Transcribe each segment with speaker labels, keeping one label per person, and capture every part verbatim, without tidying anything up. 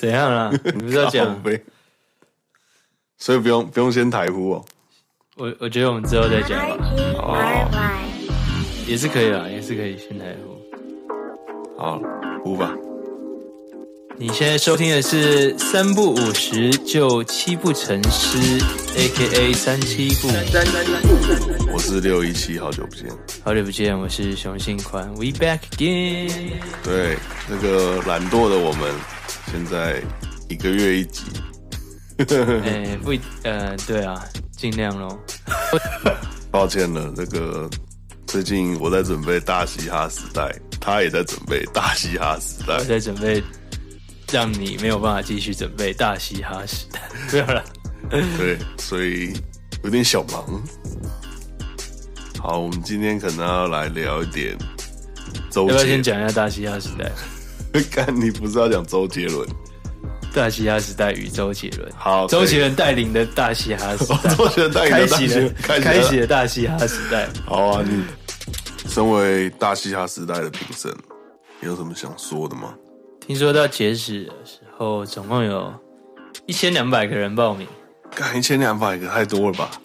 Speaker 1: 怎样啦？你不是要讲？
Speaker 2: 所以不用不用先台呼哦。
Speaker 1: 我我觉得我们之后再讲吧。
Speaker 2: 哦，
Speaker 1: 也是可以啦，也是可以先台呼。
Speaker 2: 好，呼吧。
Speaker 1: 你现在收听的是三不五十就七不成诗 ，A K A 三七不。
Speaker 2: 我是六一七，好久不见。
Speaker 1: 好久不见，我是熊信宽 ，We back again。
Speaker 2: 对，那个懒惰的我们，现在一个月一集。
Speaker 1: 哎、欸，不，呃，对啊，尽量咯。
Speaker 2: 抱歉了，那个最近我在准备大嘻哈时代，他也在准备大嘻哈时代，
Speaker 1: 我在准备。让你没有办法继续准备大嘻哈时代，没有了。
Speaker 2: 对，所以有点小忙。好，我们今天可能要来聊一点周杰。
Speaker 1: 要不要先讲一下大嘻哈时代？
Speaker 2: 干，你不是要讲周杰伦？
Speaker 1: 大嘻哈时代与周杰伦。
Speaker 2: 好，
Speaker 1: 周杰伦带领的大嘻哈时代，
Speaker 2: 周杰伦带领的大嘻哈，
Speaker 1: 开启了大嘻哈时代。
Speaker 2: 好啊，你身为大嘻哈时代的评审，你有什么想说的吗？
Speaker 1: 听说到截止的时候，总共有一千两百个人报名。
Speaker 2: 干一千两百个太多了吧？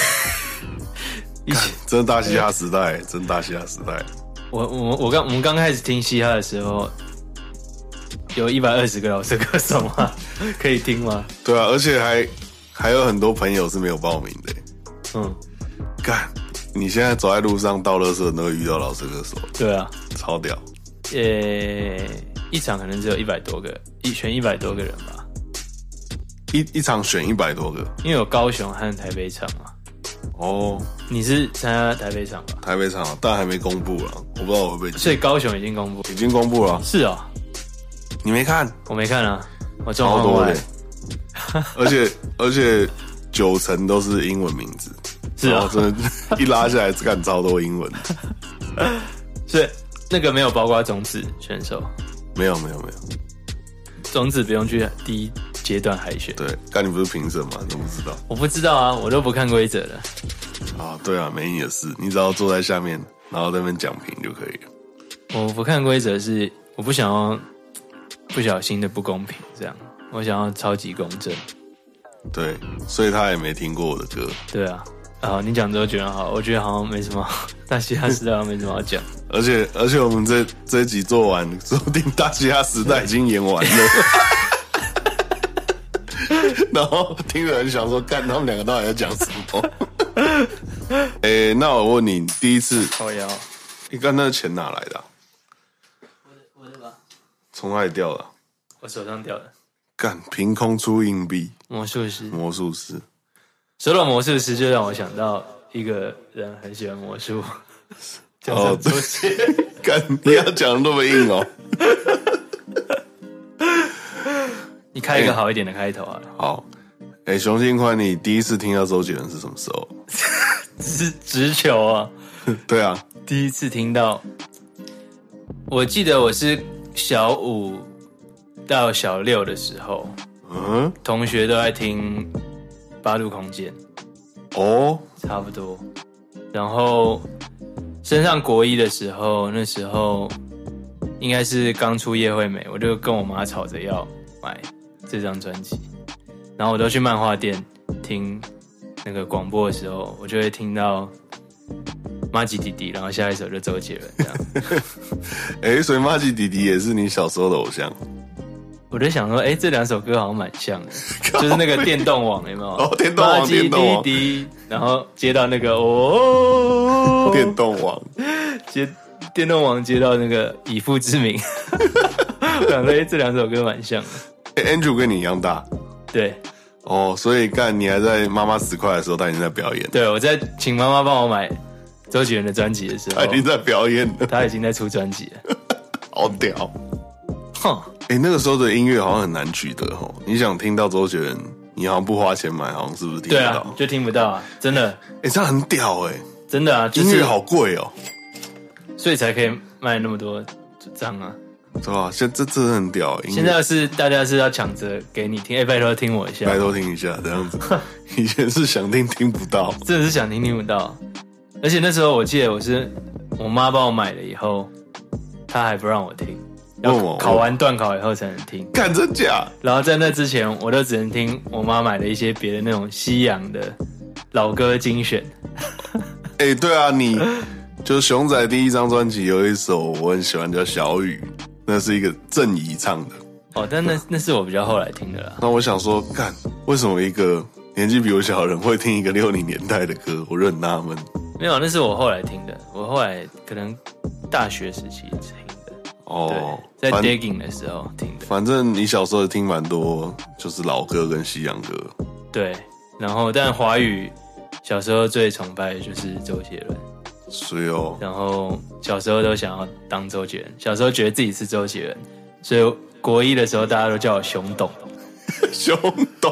Speaker 2: 干，真的大嘻哈时代，真的大嘻哈时代。
Speaker 1: 我我我刚我们刚开始听嘻哈的时候，有一百二十个老师歌手吗？可以听吗？
Speaker 2: 对啊，而且还还有很多朋友是没有报名的。
Speaker 1: 嗯，
Speaker 2: 干，你现在走在路上到垃圾都会遇到老师歌手。
Speaker 1: 对啊，
Speaker 2: 超屌。
Speaker 1: 呃。一场可能只有一百多个，一选一百多个人吧。
Speaker 2: 一一场选一百多个，
Speaker 1: 因为有高雄和台北场嘛。
Speaker 2: 哦，
Speaker 1: 你是参加台北场吧？
Speaker 2: 台北场，但还没公布了，我不知道我会不会。
Speaker 1: 所以高雄已经公布，
Speaker 2: 已经公布了。
Speaker 1: 是哦，
Speaker 2: 你没看？
Speaker 1: 我没看啊，我状
Speaker 2: 况
Speaker 1: 外。
Speaker 2: 而且而且九成都是英文名字，
Speaker 1: 是啊、
Speaker 2: 哦，真的，一拉下来干超多英文。
Speaker 1: 所以那个没有包括种子选手。
Speaker 2: 没有没有没有，
Speaker 1: 种子不用去第一阶段海选。
Speaker 2: 对，但你不是评审吗？你都不知道？
Speaker 1: 我不知道啊，我都不看规则的。
Speaker 2: 啊，对啊，没你的事，你只要坐在下面，然后在那边讲评就可以了。
Speaker 1: 我不看规则是我不想要不小心的不公平，这样我想要超级公正。
Speaker 2: 对，所以他也没听过我的歌。
Speaker 1: 对啊。啊，你讲周杰伦好，我觉得好像没什么，大嘻哈时代好像没什么好讲。
Speaker 2: 而且而且我们这这一集做完，说不定大嘻哈时代已经演完了。然后听的人想说，干他们两个到底在讲什么？诶、欸，那我问你，第一次，
Speaker 1: 靠腰，
Speaker 2: 你刚那钱哪来的、啊？
Speaker 1: 我的我的吧，
Speaker 2: 从哪里掉的、啊？
Speaker 1: 我手上掉的。
Speaker 2: 干，凭空出硬币，
Speaker 1: 魔术师，
Speaker 2: 魔术师。
Speaker 1: 说到魔术师，就让我想到一个人很喜欢魔术，叫周杰。
Speaker 2: 干，你要讲的那么硬哦。
Speaker 1: 你开一个好一点的开头啊。
Speaker 2: 欸、好，哎、欸，熊信宽，你第一次听到周杰伦是什么时候？
Speaker 1: 直直球啊。
Speaker 2: 对啊，
Speaker 1: 第一次听到，我记得我是小五到小六的时候，嗯，同学都在听。八度空间
Speaker 2: 哦，
Speaker 1: 差不多。然后升上国一的时候，那时候应该是刚出叶惠美，我就跟我妈吵着要买这张专辑。然后我都去漫画店听那个广播的时候，我就会听到麻吉弟弟，然后下一首就周杰伦这样。
Speaker 2: 哎欸，所以麻吉弟弟也是你小时候的偶像。
Speaker 1: 我就想说，哎、欸，这两首歌好像蛮像的，就是那个电动网有没有？
Speaker 2: 哦，电动网，电动网。
Speaker 1: 然后接到那个哦，
Speaker 2: 电动网，
Speaker 1: 接电动网接到那个以父之名。我想说，哎、欸，这两首歌蛮像的。
Speaker 2: 哎、欸、，Andrew 跟你一样大。
Speaker 1: 对。
Speaker 2: 哦，所以干你还在妈妈十块的时候，他已经在表演。
Speaker 1: 对，我在请妈妈帮我买周杰伦的专辑的时候，
Speaker 2: 他已经在表演了，
Speaker 1: 他已经在出专辑了。
Speaker 2: 好屌。
Speaker 1: 哼。
Speaker 2: 哎、欸，那个时候的音乐好像很难取得哦。你想听到周杰伦，你好像不花钱买，好像是不是听不到？对
Speaker 1: 啊，就听不到啊，真的。
Speaker 2: 哎、欸，这样很屌哎、欸，
Speaker 1: 真的啊，就是、
Speaker 2: 音乐好贵哦，
Speaker 1: 所以才可以卖那么多张啊，
Speaker 2: 对吧？现在这真的很屌、欸。
Speaker 1: 现在是大家是要抢着给你听，哎、欸，拜托听我一下，
Speaker 2: 拜托听一下，这样子。以前是想听听不到，
Speaker 1: 真的是想听听不到。而且那时候我记得我是我妈帮我买了以后，她还不让我听。 要考完段考以后才能听。
Speaker 2: 干真假？
Speaker 1: 然后在那之前，我都只能听我妈买的一些别的那种西洋的老歌精选。
Speaker 2: 哎、欸，对啊，你就熊仔第一张专辑有一首我很喜欢，叫《小雨》，那是一个郑怡唱的。
Speaker 1: 哦，但那那是我比较后来听的啦。
Speaker 2: 那我想说，干为什么一个年纪比我小的人会听一个六零年代的歌？我就很纳闷。没
Speaker 1: 有，那是我后来听的，我后来可能大学时期听的。
Speaker 2: 哦，
Speaker 1: 在 digging 的时候听的。
Speaker 2: 反正你小时候听蛮多，就是老歌跟西洋歌。
Speaker 1: 对，然后但华语小时候最崇拜的就是周杰伦。
Speaker 2: 所以哦。
Speaker 1: 然后小时候都想要当周杰伦，小时候觉得自己是周杰伦，所以国一的时候大家都叫我熊董。
Speaker 2: 熊董。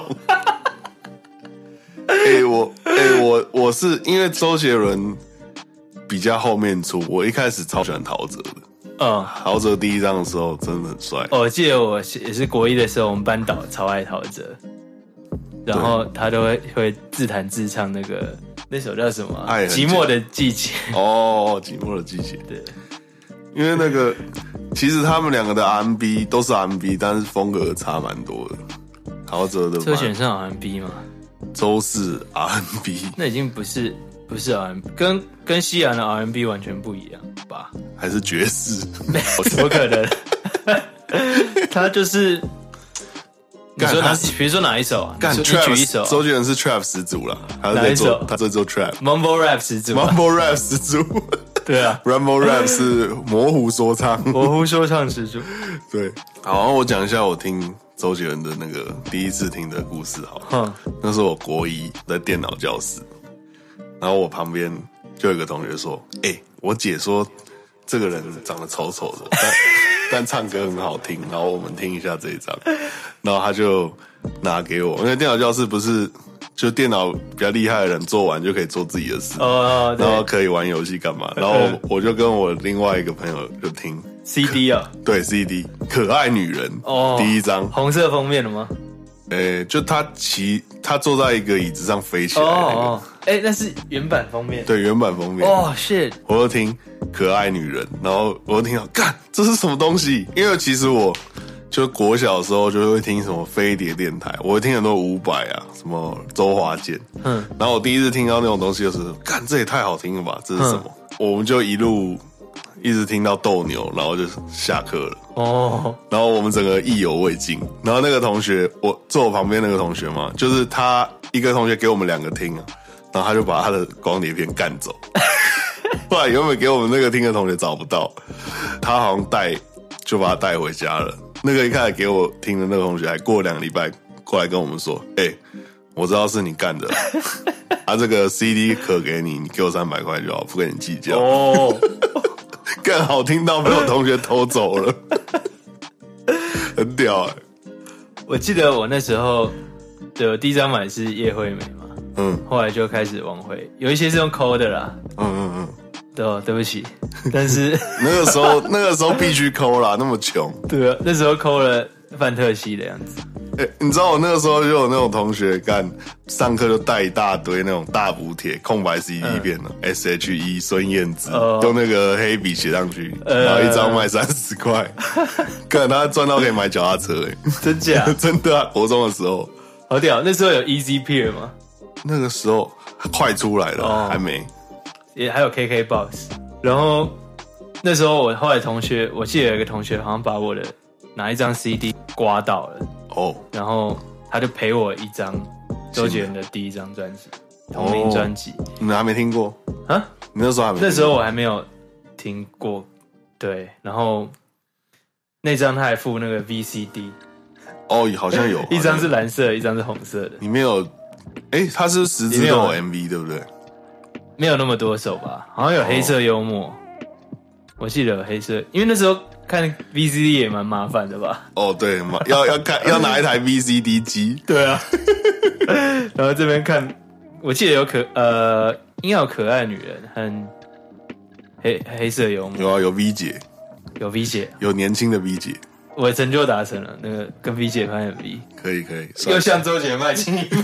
Speaker 2: 哎、欸，我哎、欸、我我是因为周杰伦比较后面出，我一开始超喜欢陶喆的。嗯，陶喆第一张的时候真的很帅。
Speaker 1: 哦，我记得我也是国一的时候，我们班导超爱陶喆，然后他都会会自弹自唱那个那首叫什么、啊？寂寞的季节。
Speaker 2: 哦，寂寞的季节。
Speaker 1: 对，
Speaker 2: 因为那个其实他们两个的 R and B 都是 R and B， 但是风格差蛮多的。陶喆的
Speaker 1: 这选上 R and B 吗？
Speaker 2: 周四 R and B，
Speaker 1: 那已经不是不是 R and B， 跟跟西洋的 R and B 完全不一样吧？
Speaker 2: 还是爵士？
Speaker 1: 怎么可能？他就是你说哪？比如说哪一首啊？
Speaker 2: 干
Speaker 1: Trap 举一首。
Speaker 2: 周杰伦是 Trap 始祖啦，他
Speaker 1: 哪一首？
Speaker 2: 他在做 Trap。Mumble
Speaker 1: Rap 始祖。
Speaker 2: Mumble Rap 始祖。
Speaker 1: 对啊
Speaker 2: ，Mumble Rap 是模糊说唱。
Speaker 1: 模糊说唱始祖。
Speaker 2: 对，好，我讲一下我听周杰伦的那个第一次听的故事好了。嗯，那是我国一在电脑教室，然后我旁边就有一个同学说：“哎、欸，我姐说这个人长得丑丑的，但但唱歌很好听，然后我们听一下这一张。”然后他就拿给我，因为电脑教室不是就电脑比较厉害的人做完就可以做自己的事，哦，然后可以玩游戏干嘛？然后我就跟我另外一个朋友就听
Speaker 1: C D 啊，
Speaker 2: 对 C D， 可爱女人哦，第一张
Speaker 1: 红色封面的吗？
Speaker 2: 诶、欸，就他骑他坐在一个椅子上飞起来那个，
Speaker 1: 哦，哎、欸，那是原版封面，
Speaker 2: 对，原版封面。
Speaker 1: 哦、oh, shit！
Speaker 2: 我就听可爱女人，然后我就听到，干，这是什么东西？因为其实我就国小的时候就会听什么飞碟电台，我会听很多伍佰啊，什么周华健，嗯，然后我第一次听到那种东西就是，干，这也太好听了吧，这是什么？嗯、我们就一路一直听到斗牛，然后就下课了。哦，然后我们整个意犹未尽。然后那个同学，我坐我旁边那个同学嘛，就是他一个同学给我们两个听啊，然后他就把他的光碟片干走。后来原本给我们那个听的同学找不到，他好像带就把他带回家了。那个一开始给我听的那个同学，还过两个礼拜过来跟我们说：“哎、欸，我知道是你干的，啊，这个 C D 可给你，你给我三百块就好，不跟你计较。”哦。更好听到被我同学偷走了，很屌哎、欸！
Speaker 1: 我记得我那时候，对，我第一张买是叶惠美嘛，嗯，后来就开始往回，有一些是用抠的啦，嗯嗯嗯，对哦，对不起，但是
Speaker 2: 那个时候那个时候必须抠啦，那么穷，
Speaker 1: 对啊，那时候抠了范特西的样子。
Speaker 2: 欸、你知道我那个时候就有那种同学干，上课就带一大堆那种大补帖空白 C D 片了、嗯、，S H E 孙燕姿、呃、用那个黑笔写上去，呃、然后一张卖三十块，干他赚到可以买脚踏车哎、欸，
Speaker 1: 真假？
Speaker 2: 真的啊！国中的时候，
Speaker 1: 好屌！那时候有 Easy Peer 吗？
Speaker 2: 那个时候快出来了，哦、还没，
Speaker 1: 也还有 K K Box。然后那时候我后来同学，我记得有一个同学好像把我的哪一张 C D 刮到了。哦，然后他就陪我一张周杰伦的第一张专辑，同名专辑。
Speaker 2: 你还没听过啊？你那时候还没听过？
Speaker 1: 那时候我还没有听过，对。然后那张他还附那个 V C D，
Speaker 2: 哦，好像有，
Speaker 1: 一张是蓝色，一张是红色的。
Speaker 2: 里面有，哎，他是十支都有 M V 对不对？
Speaker 1: 没有那么多首吧？好像有黑色幽默，哦、我记得有黑色，因为那时候。看 V C D 也蛮麻烦的吧？
Speaker 2: 哦，对，要要看要拿一台 V C D 机。
Speaker 1: 对啊，然后这边看，我记得有可呃，应该有可爱女人和黑黑色幽默。
Speaker 2: 有啊，有 V 姐，
Speaker 1: 有 V 姐，
Speaker 2: 有年轻的 V 姐。
Speaker 1: 我的成就达成了，那个跟 V 姐拍 M V，
Speaker 2: 可以可以，
Speaker 1: 又向周杰迈进一步，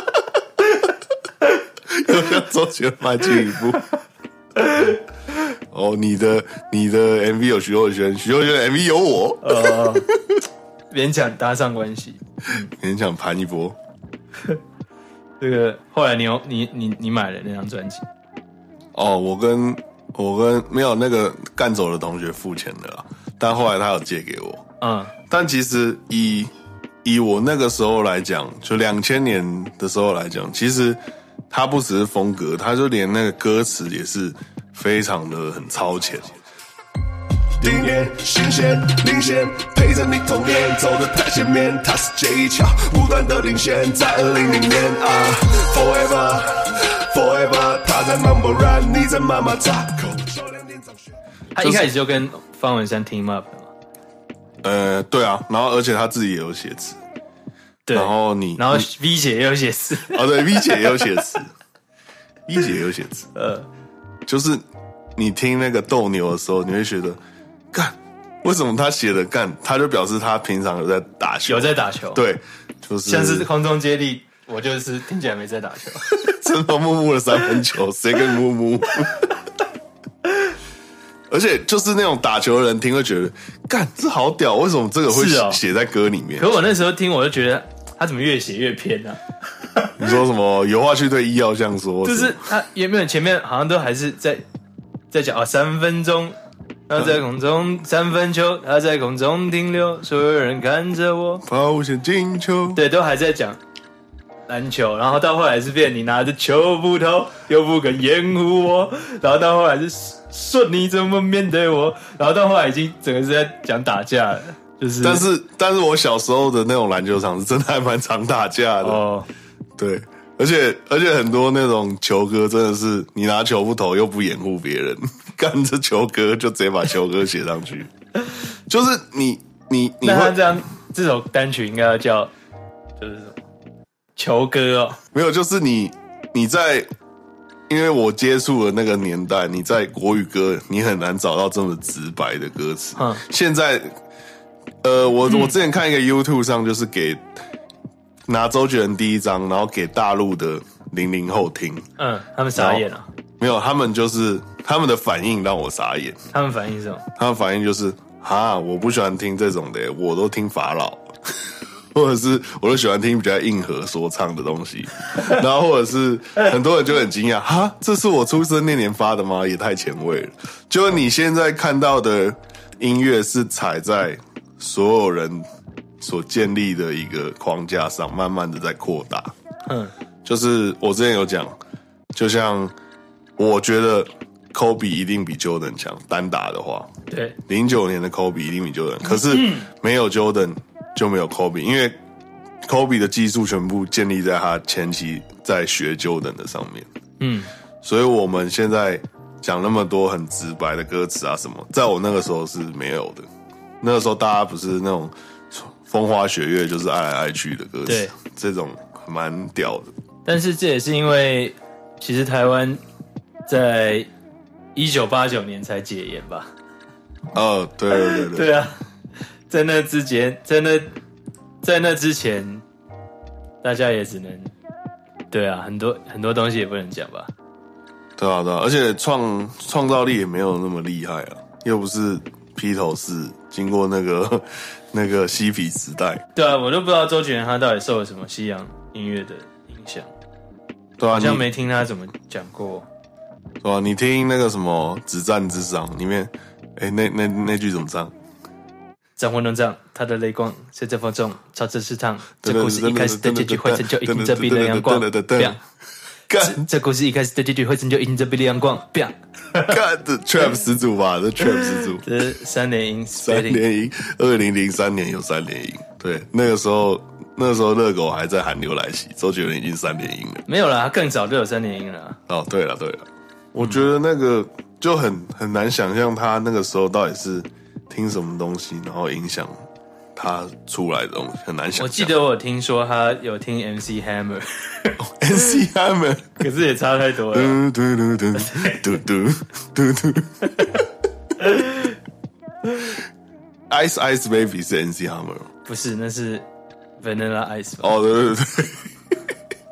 Speaker 2: 又向周杰迈进一步。 哦，你的你的 M V 有徐若瑄，徐若瑄的 M V 有我，
Speaker 1: 呃，勉强搭上关系，
Speaker 2: 勉强盘一波。
Speaker 1: 这个后来你有你你你买了那张专辑？
Speaker 2: 哦，我跟我跟没有那个干走的同学付钱的啦，但后来他有借给我。
Speaker 1: 嗯，
Speaker 2: 但其实以以我那个时候来讲，就两千年的时候来讲，其实他不只是风格，他就连那个歌词也是非常的很超前。
Speaker 3: 经验新鲜领先，陪着你童年走得太前面，他是这一桥不断的领先，在二零零年啊 ，Forever Forever， 他在 number one， 你在妈妈插口。
Speaker 1: 他一开始就跟方文山 team up 的嘛。
Speaker 2: 呃，对啊，然后而且他自己也有写词，
Speaker 1: 对，
Speaker 2: 然后你，
Speaker 1: 然后 V 姐也有写词，
Speaker 2: 哦对 ，V 姐也有写词，V 姐也有写词，
Speaker 1: 呃，
Speaker 2: 就是你听那个斗牛的时候，你会觉得，干，为什么他写的干，他就表示他平常有在打球，
Speaker 1: 有在打球，，
Speaker 2: 对，就是
Speaker 1: 像是空中接力，我就是听起来没在打球，
Speaker 2: 真的木木的三分球，谁跟木木？而且就是那种打球的人听会觉得，干这好屌，为什么这个会写在歌里面？
Speaker 1: 可我那时候听，我就觉得他怎么越写越偏呢、
Speaker 2: 啊？你说什么？有话去对医药这样说，
Speaker 1: 就是他原本前面好像都还是在在讲啊，三分钟，他在空中三分球，他在空中停留，所有人看着我，
Speaker 2: 抛线进球，
Speaker 1: 对，都还在讲篮球，然后到后来是变你拿着球不投，又不肯掩护我，然后到后来是。说你怎么面对我，然后到后来已经整个是在讲打架了，就是。
Speaker 2: 但是，但是我小时候的那种篮球场是真的还蛮常打架的。哦，对，而且而且很多那种球歌真的是你拿球不投又不掩护别人，干这球歌就直接把球歌写上去。就是你你你
Speaker 1: 那他这样这首单曲应该要叫就是什么球歌哦？
Speaker 2: 没有，就是你你在。因为我接触的那个年代，你在国语歌你很难找到这么直白的歌词。嗯，现在，呃，我、嗯、我之前看一个 YouTube 上，就是给拿周杰伦第一张，然后给大陆的零零后听。
Speaker 1: 嗯，他们傻眼了。
Speaker 2: 没有，他们就是他们的反应让我傻眼。
Speaker 1: 他们反应是什么？
Speaker 2: 他们反应就是哈，我不喜欢听这种的，我都听法老。或者是我都喜欢听比较硬核说唱的东西，然后或者是很多人就很惊讶，哈，这是我出生那年发的吗？也太前卫了。就你现在看到的音乐是踩在所有人所建立的一个框架上，慢慢的在扩大。嗯，就是我之前有讲，就像我觉得 Kobe 一定比 Jordan 强，单打的话，
Speaker 1: 对，
Speaker 2: 零九年的 Kobe 一定比 Jordan， 可是没有 Jordan。就没有 Kobe， 因为 Kobe 的技术全部建立在他前期在学 Jordan 的上面。嗯，所以我们现在讲那么多很直白的歌词啊什么，在我那个时候是没有的。那个时候大家不是那种风花雪月，就是爱来爱去的歌词，对，这种蛮屌的。
Speaker 1: 但是这也是因为，其实台湾在一九八九年才解严吧？
Speaker 2: 哦，对对对对，
Speaker 1: 对啊。在那之前，在那在那之前，大家也只能对啊，很多很多东西也不能讲吧。
Speaker 2: 对啊，对啊，而且创创造力也没有那么厉害啊，又不是披头士经过那个那个嬉皮时代。
Speaker 1: 对啊，我都不知道周杰伦他到底受了什么西洋音乐的影响。
Speaker 2: 对啊，
Speaker 1: 好像没听他怎么讲过。
Speaker 2: 对啊，你听那个什么《止战之殇》里面，哎，那那那句怎么唱？
Speaker 1: 战火能战，他的泪光随着风中朝着市场。这故事一开始的结局会成就，一定这逼的阳光。干，这故事一开始的结局会成就，一定这逼的阳光。干，
Speaker 2: 这 trap 始祖吧，这 trap 始祖。
Speaker 1: 这三连音，
Speaker 2: 三连音。二零零三年有三连音，对，那个时候那个时候热狗还在喊牛来袭，周杰伦已经三连音了。
Speaker 1: 没有啦，他更早就有三连音了。
Speaker 2: 哦，对了对了，我觉得那个就很很难想象他那个时候到底是。听什么东西，然后影响他出来的东西，很难想象。
Speaker 1: 我记得我有听说他有听 M C Hammer，M
Speaker 2: C Hammer，
Speaker 1: 可是也差太多了。嘟嘟嘟嘟嘟嘟嘟嘟。Ice
Speaker 2: Ice Baby 是 M C Hammer，
Speaker 1: 不是，那是 Vanilla Ice。
Speaker 2: 哦，对对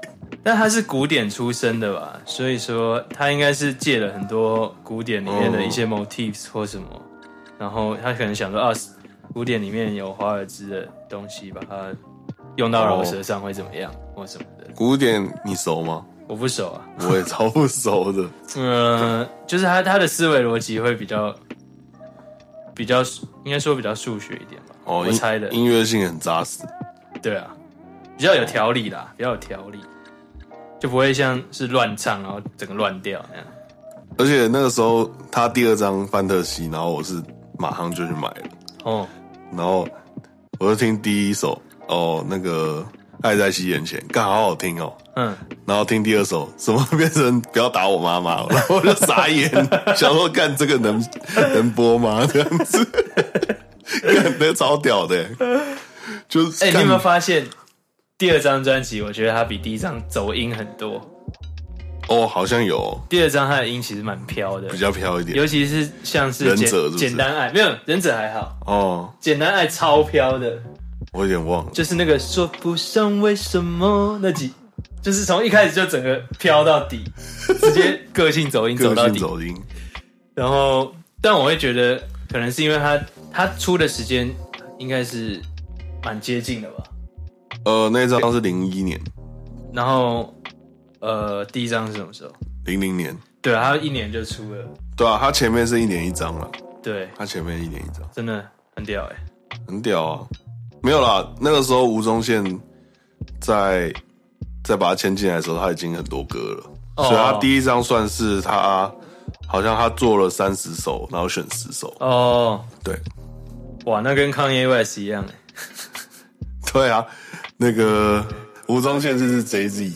Speaker 1: 但他是古典出身的吧，所以说他应该是借了很多古典里面的一些 motifs 或什么，然后他可能想说啊，古典里面有华尔兹的东西，把它用到饶舌上会怎么样，或什么的。
Speaker 2: 古典你熟吗？
Speaker 1: 我不熟啊，
Speaker 2: 我也超不熟的。
Speaker 1: 呃，就是他他的思维逻辑会比较比较，应该说比较数学一点吧。
Speaker 2: 哦，
Speaker 1: 我猜的。
Speaker 2: 音乐性很扎实。
Speaker 1: 对啊，比较有条理啦，比较有条理，就不会像是乱唱然后整个乱掉那样。
Speaker 2: 而且那个时候他第二张范特西，然后我是马上就去买了。哦，然后我就听第一首哦，那个爱在西元前，干好好听哦。嗯，然后听第二首，什么变成不要打我妈妈了，然后我就傻眼，想说干这个能能播吗？这样子，干那超屌的，就是
Speaker 1: 哎、欸，你有没有发现第二张专辑？我觉得它比第一张走音很多。
Speaker 2: 哦，好像有、哦。
Speaker 1: 第二张它的音其实蛮飘的，
Speaker 2: 比较飘一点，
Speaker 1: 尤其是像是
Speaker 2: 忍者是不是
Speaker 1: 简单爱，没有忍者还好
Speaker 2: 哦，
Speaker 1: 简单爱超飘的，
Speaker 2: 我有点忘了，
Speaker 1: 就是那个说不上为什么那几。就是从一开始就整个飘到底，直接个性走音走到底。
Speaker 2: 个性走音。
Speaker 1: 然后，但我会觉得，可能是因为他他出的时间应该是蛮接近的吧。
Speaker 2: 呃，那张是零一年，
Speaker 1: 然后呃，第一张是什么时候？
Speaker 2: 零零年。
Speaker 1: 对啊，他一年就出了。
Speaker 2: 对啊，他前面是一年一张了。
Speaker 1: 对，
Speaker 2: 他前面一年一张，
Speaker 1: 真的很屌哎、
Speaker 2: 欸，很屌啊！没有啦，那个时候吴宗宪在。再把他签进来的时候，他已经很多歌了，哦、所以他第一张算是他好像他做了三十首，然后选十首。哦，对，
Speaker 1: 哇，那跟 Kanye West 一样哎。
Speaker 2: 对啊，那个吴宗宪就是 Jay Z，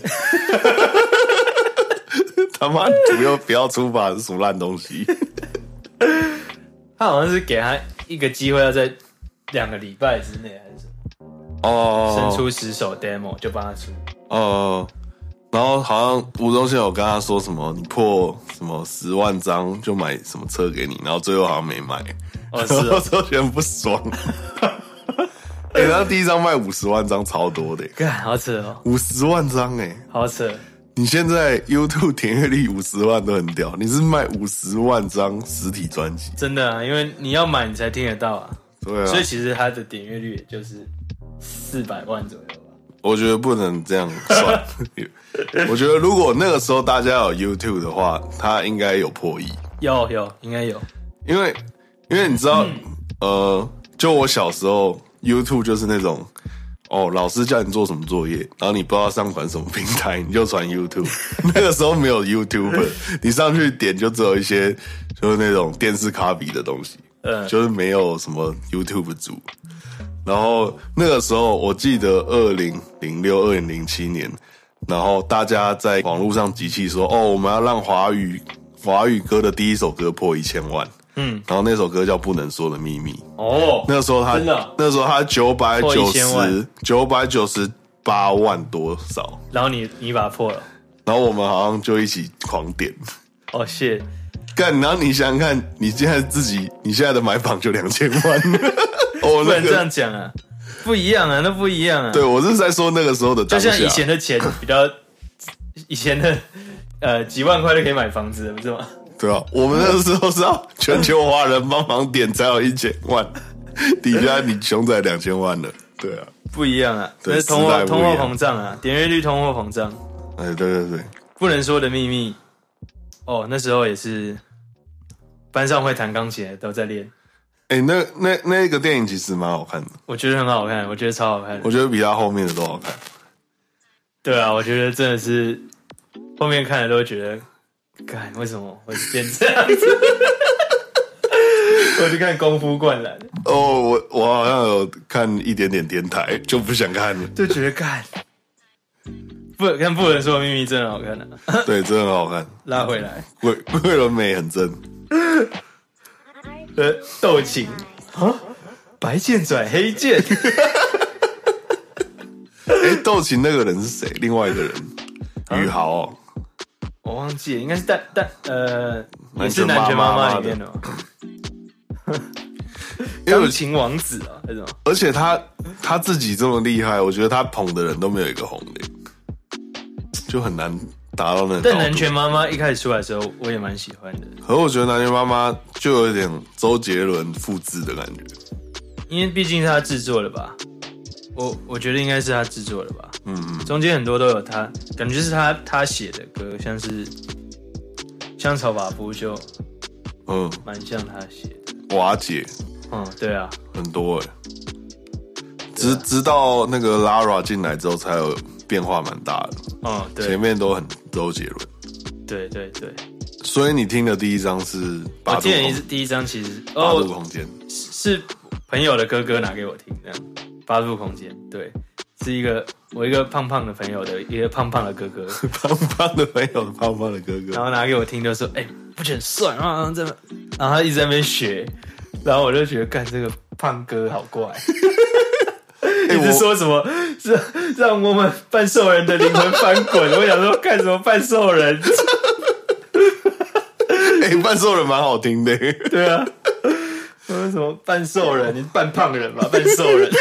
Speaker 2: 他妈不要不要出吧，是什么烂东西？
Speaker 1: 他好像是给他一个机会，要在两个礼拜之内还是什么？哦，生出十首 demo 就帮他出。
Speaker 2: 呃，然后好像吴宗宪有跟他说什么，你破什么十万张就买什么车给你，然后最后好像没买，
Speaker 1: 哦是哦，
Speaker 2: 然后周杰伦不爽。哎、欸，他第一张卖五十万张，超多的、欸，
Speaker 1: 干好扯哦，
Speaker 2: 五十万张哎、欸，
Speaker 1: 好扯。
Speaker 2: 你现在 YouTube 点阅率五十万都很屌，你是卖五十万张实体专辑，
Speaker 1: 真的啊，因为你要买你才听得到啊，
Speaker 2: 对啊，
Speaker 1: 所以其实他的点阅率也就是四百万左右。
Speaker 2: 我觉得不能这样算。我觉得如果那个时候大家有 YouTube 的话，他应该有破亿。
Speaker 1: 有有，应该有。
Speaker 2: 因为因为你知道，嗯、呃，就我小时候 YouTube 就是那种，哦，老师叫你做什么作业，然后你不知道上传什么平台，你就传 YouTube。那个时候没有 YouTube， 你上去点就只有一些就是那种电视卡比的东西，嗯，就是没有什么 YouTube 组。然后那个时候，我记得二零零六、二零零七年，然后大家在网络上集气说，哦，我们要让华语华语歌的第一首歌破一千万。嗯，然后那首歌叫《不能说的秘密》。哦，那时候他真的，那时候他九百九十九百九十八万多少。
Speaker 1: 然后你你把它破了，
Speaker 2: 然后我们好像就一起狂点。
Speaker 1: 哦，谢
Speaker 2: 干，然后你想想看，你现在自己，你现在的买榜就两千万。
Speaker 1: 哦，不能这样讲啊，不一样啊，那不一样啊。
Speaker 2: 对，我是在说那个时候的当下，
Speaker 1: 就像以前的钱比较，以前的呃几万块就可以买房子了，不是吗？
Speaker 2: 对啊，我们那个时候是要全球华人帮忙点才有一千万，底下你熊仔两千万了，对啊，
Speaker 1: 不一样啊，那是通货通货膨胀啊，点阅率通货膨胀。
Speaker 2: 哎，对对对，
Speaker 1: 不能说的秘密，哦，那时候也是班上会弹钢琴的都在练。
Speaker 2: 哎、欸，那那那个电影其实蛮好看的，
Speaker 1: 我觉得很好看，我觉得超好看，
Speaker 2: 我觉得比他后面的都好看。
Speaker 1: 对啊，我觉得真的是后面看的都觉得，干为什么会变这样子？我去看《功夫灌篮》
Speaker 2: 哦，我我好像有看一点点天台，就不想看了，
Speaker 1: 就觉得干不看不能说的秘密真的好看的、啊，
Speaker 2: 对，真的很好看。拉
Speaker 1: 回来，
Speaker 2: 桂桂纶镁很正。
Speaker 1: 呃，斗琴啊，白剑转黑剑。
Speaker 2: 哎、欸，斗琴那个人是谁？另外一个人，宇豪哦，
Speaker 1: 我忘记了，应该是但但呃，也是南拳妈妈里面的、哦。钢琴王子啊，那种。
Speaker 2: 而且他他自己这么厉害，我觉得他捧的人都没有一个红的。 就很难达到那个高度。
Speaker 1: 但南拳妈妈一开始出来的时候，我也蛮喜欢的。
Speaker 2: 可是我觉得南拳妈妈就有点周杰伦复制的感觉，
Speaker 1: 因为毕竟是他制作的吧。我我觉得应该是他制作的吧，
Speaker 2: 嗯嗯，
Speaker 1: 中间很多都有他，感觉是他他写的歌，像是香草法夫就，嗯，蛮像他写的。
Speaker 2: 瓦解，
Speaker 1: 嗯，对啊，
Speaker 2: 很多哎、欸，直直到那个 Lara 进来之后，才有变化蛮大的。
Speaker 1: 嗯，对，
Speaker 2: 前面都很周杰伦。
Speaker 1: 对对对。
Speaker 2: 所以你听的第一张是八度空间？
Speaker 1: 我听的第一张其实
Speaker 2: 八度空间、
Speaker 1: 哦、是朋友的哥哥拿给我听这样。八度空间，对，是一个我一个胖胖的朋友的一个胖胖的哥哥，
Speaker 2: 胖胖的朋友的胖胖的哥哥，
Speaker 1: 然后拿给我听，就说：“哎、欸，不觉得很帅啊？”这，然后他一直在那边学，然后我就觉得，干这个胖哥好怪，一直说什么让让我们半兽人的灵魂翻滚。我想说，干什么半兽人？
Speaker 2: 哎、欸，半兽人蛮好听的，
Speaker 1: 对啊。我说什么半兽人？你是半胖人吧？半兽人。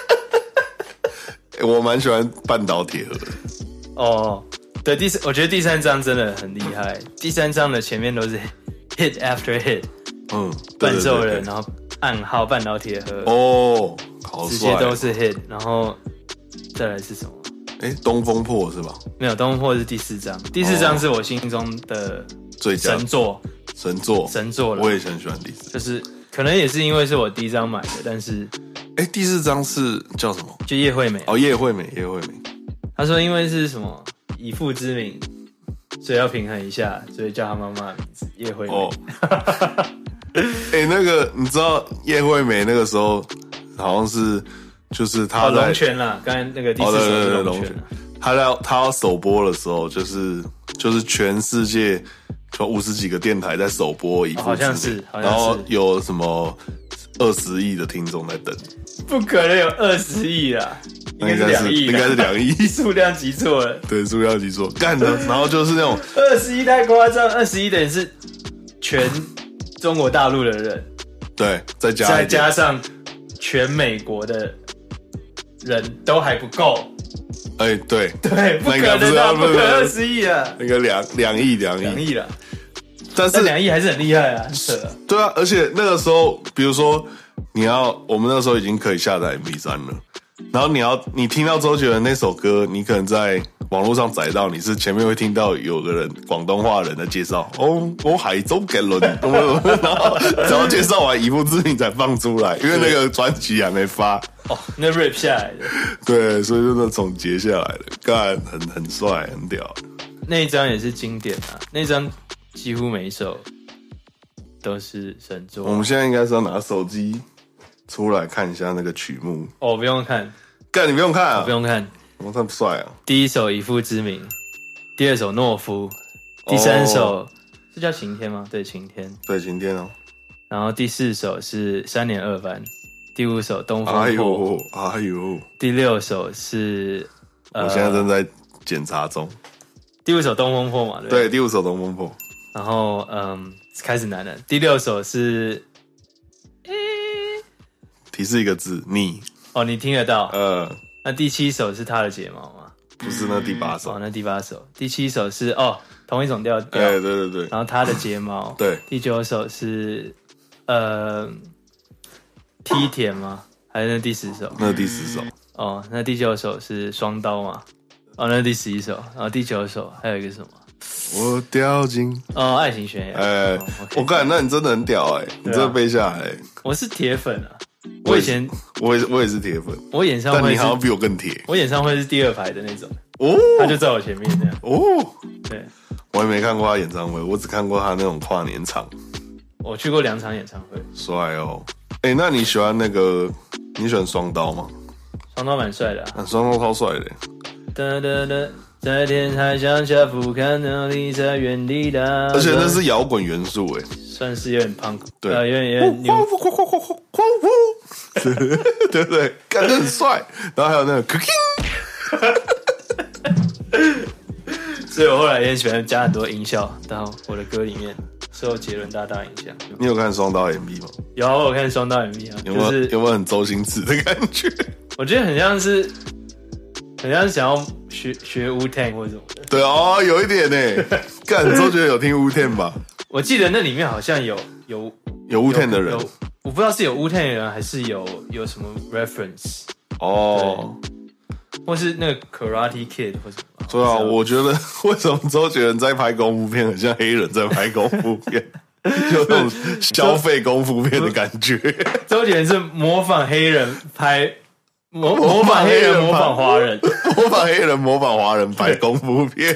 Speaker 2: 欸、我蛮喜欢半岛铁盒的。
Speaker 1: 哦，对，第我觉得第三章真的很厉害。第三章的前面都是 hit after hit， 嗯，半兽人，然后暗号、半岛铁盒，
Speaker 2: 哦，好帅，
Speaker 1: 直接都是 hit， 然后再来是什么？
Speaker 2: 哎、欸，东风破是吧？
Speaker 1: 没有，东风破是第四章，第四章是我心中的
Speaker 2: 最佳
Speaker 1: 神作，
Speaker 2: 神作，
Speaker 1: 神作了。
Speaker 2: 我也很喜欢第四，
Speaker 1: 就是可能也是因为是我第一章买的，但是。
Speaker 2: 哎、欸，第四章是叫什么？
Speaker 1: 就叶惠美
Speaker 2: 哦，叶惠美，叶惠美。
Speaker 1: 他说因为是什么以父之名，所以要平衡一下，所以叫他妈妈的名字叶惠美。哦，
Speaker 2: 哎、欸，那个你知道叶惠美那个时候好像是就是他在
Speaker 1: 龙泉啦，刚才那个第四首是龙泉，
Speaker 2: 他要他要首播的时候，就是就是全世界就五十几个电台在首播以父之名、哦，
Speaker 1: 好像是，好像是，
Speaker 2: 然后有什么二十亿的听众在等。
Speaker 1: 不可能有二十亿啦，应该是两亿，
Speaker 2: 应该是两亿，
Speaker 1: 数量记错了。
Speaker 2: 对，数量记错，干的。然后就是那种
Speaker 1: 二十亿太夸张，二十亿等于是全中国大陆的人，
Speaker 2: 对，再加
Speaker 1: 再加上全美国的人都还不够。
Speaker 2: 哎、欸，对
Speaker 1: 对，不可能的，不可能二十亿啊，
Speaker 2: 那个两两亿，两亿，
Speaker 1: 两亿了。
Speaker 2: 但是
Speaker 1: 两亿还是很厉害啊，很扯啊。
Speaker 2: 对啊，而且那个时候，比如说你要，我们那时候已经可以下载 M P 三 了，然后你要你听到周杰伦那首歌，你可能在网络上载到，你是前面会听到有个人广东话人的介绍，哦，我海周杰伦，然后然后介绍完以父之名才放出来，因为那个专辑还没发。
Speaker 1: 哦，那 rap 下来的。
Speaker 2: 对，所以就那总结下来的，干很很帅，很屌。
Speaker 1: 那一张也是经典啊，那张几乎每一首都是神作。
Speaker 2: 我们现在应该是要拿手机出来看一下那个曲目。
Speaker 1: 哦，不用看，
Speaker 2: 干你不用看啊，
Speaker 1: 不用看。
Speaker 2: 我这么帅啊！
Speaker 1: 第一首以父之名，第二首懦夫，第三首、哦、是叫晴天吗？对，晴天，
Speaker 2: 对，晴天哦。
Speaker 1: 然后第四首是三年二班，第五首东风破，
Speaker 2: 哎呦，哎呦，
Speaker 1: 第六首是，
Speaker 2: 呃、我现在正在检查中。
Speaker 1: 第五首东风破嘛，对不对？
Speaker 2: 对，第五首东风破。
Speaker 1: 然后，嗯，开始难了。第六首是，欸、
Speaker 2: 提示一个字，你。
Speaker 1: 哦，你听得到？
Speaker 2: 呃，
Speaker 1: 那第七首是他的睫毛吗？
Speaker 2: 不是，那第八首。
Speaker 1: 哦，那第八首，第七首是哦，同一种调调。
Speaker 2: 哎，对对对。
Speaker 1: 然后他的睫毛。
Speaker 2: 对。
Speaker 1: 第九首是，呃，梯田吗？还是那第十首？
Speaker 2: 那第十首。
Speaker 1: 哦，那第九首是双刀嘛？哦，那第十一首。然后第九首还有一个什么？
Speaker 2: 我掉进
Speaker 1: 哦，爱情悬崖。
Speaker 2: 哎、欸哦 okay ，我干，那你真的很屌哎、欸，你真的背下来、欸。
Speaker 1: 我是铁粉啊，我以前
Speaker 2: 我也我也是铁粉，
Speaker 1: 我演唱会
Speaker 2: 但你好像比我更铁。
Speaker 1: 我演唱会是第二排的那种
Speaker 2: 哦，
Speaker 1: 他就在我前面这样。
Speaker 2: 哦，
Speaker 1: 对，
Speaker 2: 我也没看过他演唱会，我只看过他那种跨年场。
Speaker 1: 我去过两场演唱会，
Speaker 2: 帅哦。哎、欸，那你喜欢那个？你喜欢双刀吗？
Speaker 1: 双刀蛮帅的啊，
Speaker 2: 双刀超帅的、欸。
Speaker 1: 哒哒哒。在天台向下俯瞰，那里在原地打，
Speaker 2: 而且那是摇滚元素诶，
Speaker 1: 算是有点 punk，
Speaker 2: 对，
Speaker 1: 呃，有点有点牛，
Speaker 2: 对不对？感觉很帅。然后还有那个 cooking，
Speaker 1: 所以我后来也喜欢加很多音效到我的歌里面，受杰伦大大影响。
Speaker 2: 你有看双刀 M V 吗？
Speaker 1: 有，我有看双刀 M V 啊，
Speaker 2: 有没有、就是、有没有很周星驰的感觉？
Speaker 1: 我觉得很像是。很像想要学学 Wu-Tang 或者什么的，
Speaker 2: 对哦，有一点呢。干，周杰伦有听乌天吧？
Speaker 1: 我记得那里面好像有有
Speaker 2: 有乌天的人，
Speaker 1: 我不知道是有乌天的人还是有有什么 reference
Speaker 2: 哦，
Speaker 1: 或是那个 Karate Kid 或什么。
Speaker 2: 对啊，我觉得为什么周杰伦在拍功夫片，很像黑人在拍功夫片，就那种消费功夫片的感觉。
Speaker 1: 周杰伦是模仿黑人拍。模模仿黑人，模仿华人，
Speaker 2: 模仿黑人，模仿华人拍功夫片，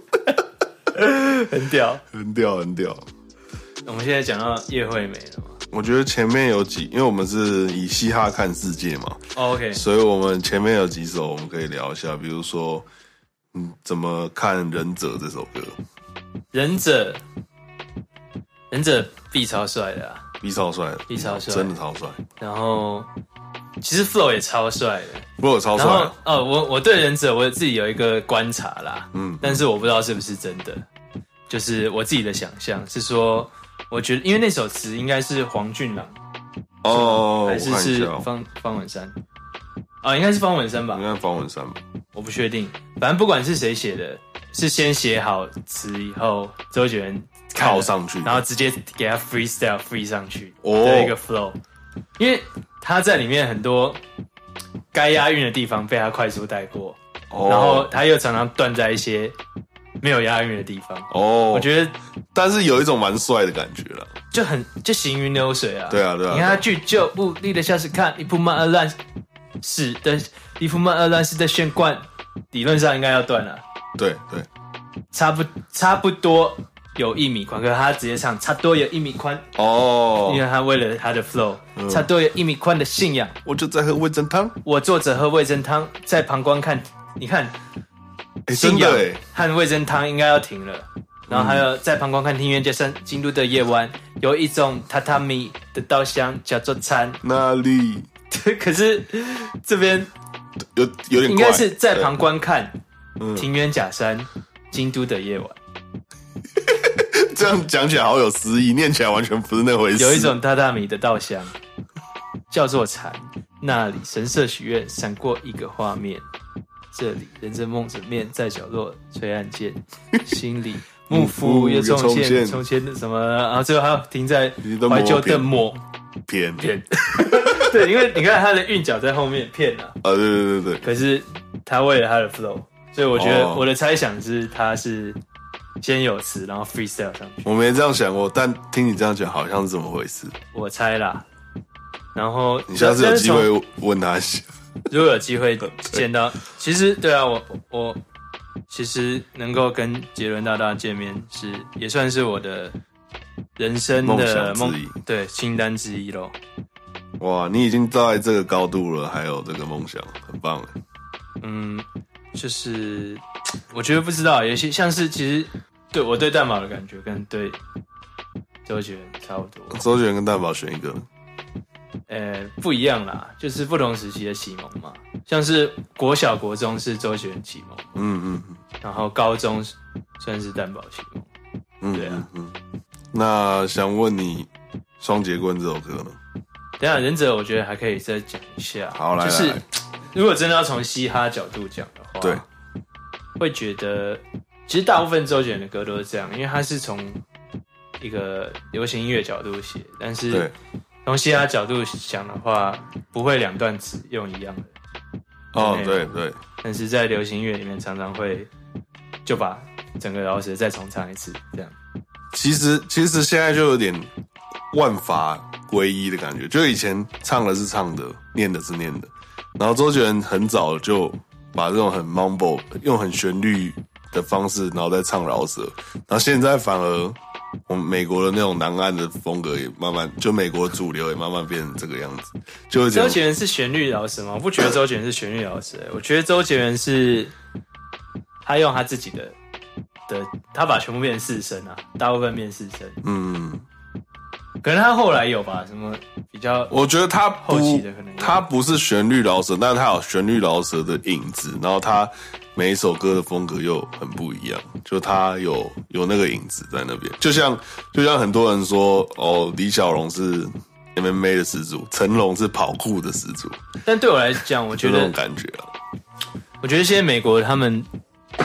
Speaker 1: 很屌，
Speaker 2: 很屌，很屌。
Speaker 1: 我们现在讲到叶惠美了嘛？
Speaker 2: 我觉得前面有几，因为我们是以嘻哈看世界嘛、
Speaker 1: oh, ，OK，
Speaker 2: 所以我们前面有几首我们可以聊一下，比如说，嗯，怎么看《忍者》这首歌？
Speaker 1: 忍者，忍者 B 超帅的啊
Speaker 2: ，B 超帅的
Speaker 1: ，B 超帅，
Speaker 2: 真的超帅。
Speaker 1: 然后。其实 Flow 也超帅的
Speaker 2: ，Flow 超帅。
Speaker 1: 然后哦，我我对忍者我自己有一个观察啦，嗯，但是我不知道是不是真的，就是我自己的想象是说，我觉得因为那首词应该是黄俊朗
Speaker 2: 哦，
Speaker 1: 还是是方方文山啊、哦，应该是方文山吧？
Speaker 2: 应该是方文山吧？
Speaker 1: 我不确定，反正不管是谁写的，是先写好词以后，周杰伦
Speaker 2: 靠上去，
Speaker 1: 然后直接给他 freestyle free 上去的一个 flow。因为他在里面很多该押韵的地方被他快速带过，哦、然后他又常常断在一些没有押韵的地方。哦，我觉得，
Speaker 2: 但是有一种蛮帅的感觉了，
Speaker 1: 就很就行云流水啊。
Speaker 2: 对啊，对啊。
Speaker 1: 你看他句就无力的像是看一铺满而烂是的，一铺满而烂是的炫冠，理论上应该要断了。
Speaker 2: 对对，
Speaker 1: 差不差不多。有一米宽，可是他直接唱差多有一米宽哦，因为他为了他的 flow，、嗯、差多有一米宽的信仰。
Speaker 2: 我就在喝味噌汤，
Speaker 1: 我坐着喝味噌汤，在旁观看。你看，
Speaker 2: 欸、
Speaker 1: 信仰和味噌汤应该要停了，然后还有在旁观看庭院街上京都的夜晚，有一种榻榻米的稻香叫做餐。
Speaker 2: 哪里？
Speaker 1: 可是这边
Speaker 2: 有有点怪，
Speaker 1: 应该是在旁观看庭院假山，京都的夜晚。
Speaker 2: 这样讲起来好有诗意，念起来完全不是那回事。
Speaker 1: 有一种榻榻米的稻香，叫做禅。那里神社许愿，闪过一个画面。这里人正梦着面，在角落吹暗箭，心里幕府又重现，重现什么？然后最后还要停在怀旧的抹
Speaker 2: 片
Speaker 1: 片。对，因为你看他的韵脚在后面片啊。
Speaker 2: 啊，对对对对。
Speaker 1: 可是他为了他的 flow， 所以我觉得我的猜想是他是。先有词，然后 freestyle 上去。
Speaker 2: 我没这样想过，但听你这样讲，好像是这么回事。
Speaker 1: 我猜啦。然后
Speaker 2: 你下次有机会问他一下。
Speaker 1: 如果有机会见到，其实对啊，我我其实能够跟杰伦大大见面，是也算是我的人生的梦对清单之一咯。
Speaker 2: 哇，你已经到这个高度了，还有这个梦想，很棒哎。
Speaker 1: 嗯。就是我觉得不知道，有些像是其实对我对蛋堡的感觉跟对周杰伦差不多。
Speaker 2: 周杰伦跟蛋堡选一个，
Speaker 1: 呃，不一样啦，就是不同时期的启蒙嘛。像是国小、国中是周杰伦启蒙，嗯嗯嗯，然后高中算是蛋堡启蒙，嗯，对啊，嗯。
Speaker 2: 那想问你，《双截棍》这首歌呢？
Speaker 1: 等一下，忍者我觉得还可以再讲一下。
Speaker 2: 好，来来来，
Speaker 1: 就是如果真的要从嘻哈角度讲的话，
Speaker 2: 对，
Speaker 1: 会觉得其实大部分周杰伦的歌都是这样，因为他是从一个流行音乐角度写，但是从嘻哈角度想的话，不会两段词用一样的。
Speaker 2: 哦，对对。
Speaker 1: 但是在流行音乐里面，常常会就把整个饶舌再重唱一次，这样。
Speaker 2: 其实其实现在就有点万法归一的感觉，就以前唱的是唱的，念的是念的，然后周杰伦很早就把这种很 mumble 用很旋律的方式，然后再唱饶舌，然后现在反而我们美国的那种南岸的风格也慢慢，就美国主流也慢慢变成这个样子。就
Speaker 1: 周杰伦是旋律饶舌吗？我不觉得周杰伦是旋律饶舌，我觉得周杰伦是他用他自己的的，他把全部变成四声啊，大部分变四声。嗯。可能他后来有吧，什么比较？
Speaker 2: 我觉得他
Speaker 1: 后期的可能
Speaker 2: 他不是旋律饶舌，但是他有旋律饶舌的影子，然后他每一首歌的风格又很不一样，就他有有那个影子在那边。就像就像很多人说，哦，李小龙是 M M A 的始祖，成龙是跑酷的始祖。但
Speaker 1: 对我来讲，我觉得
Speaker 2: 那种感觉啊，
Speaker 1: 我觉得现在美国他们。现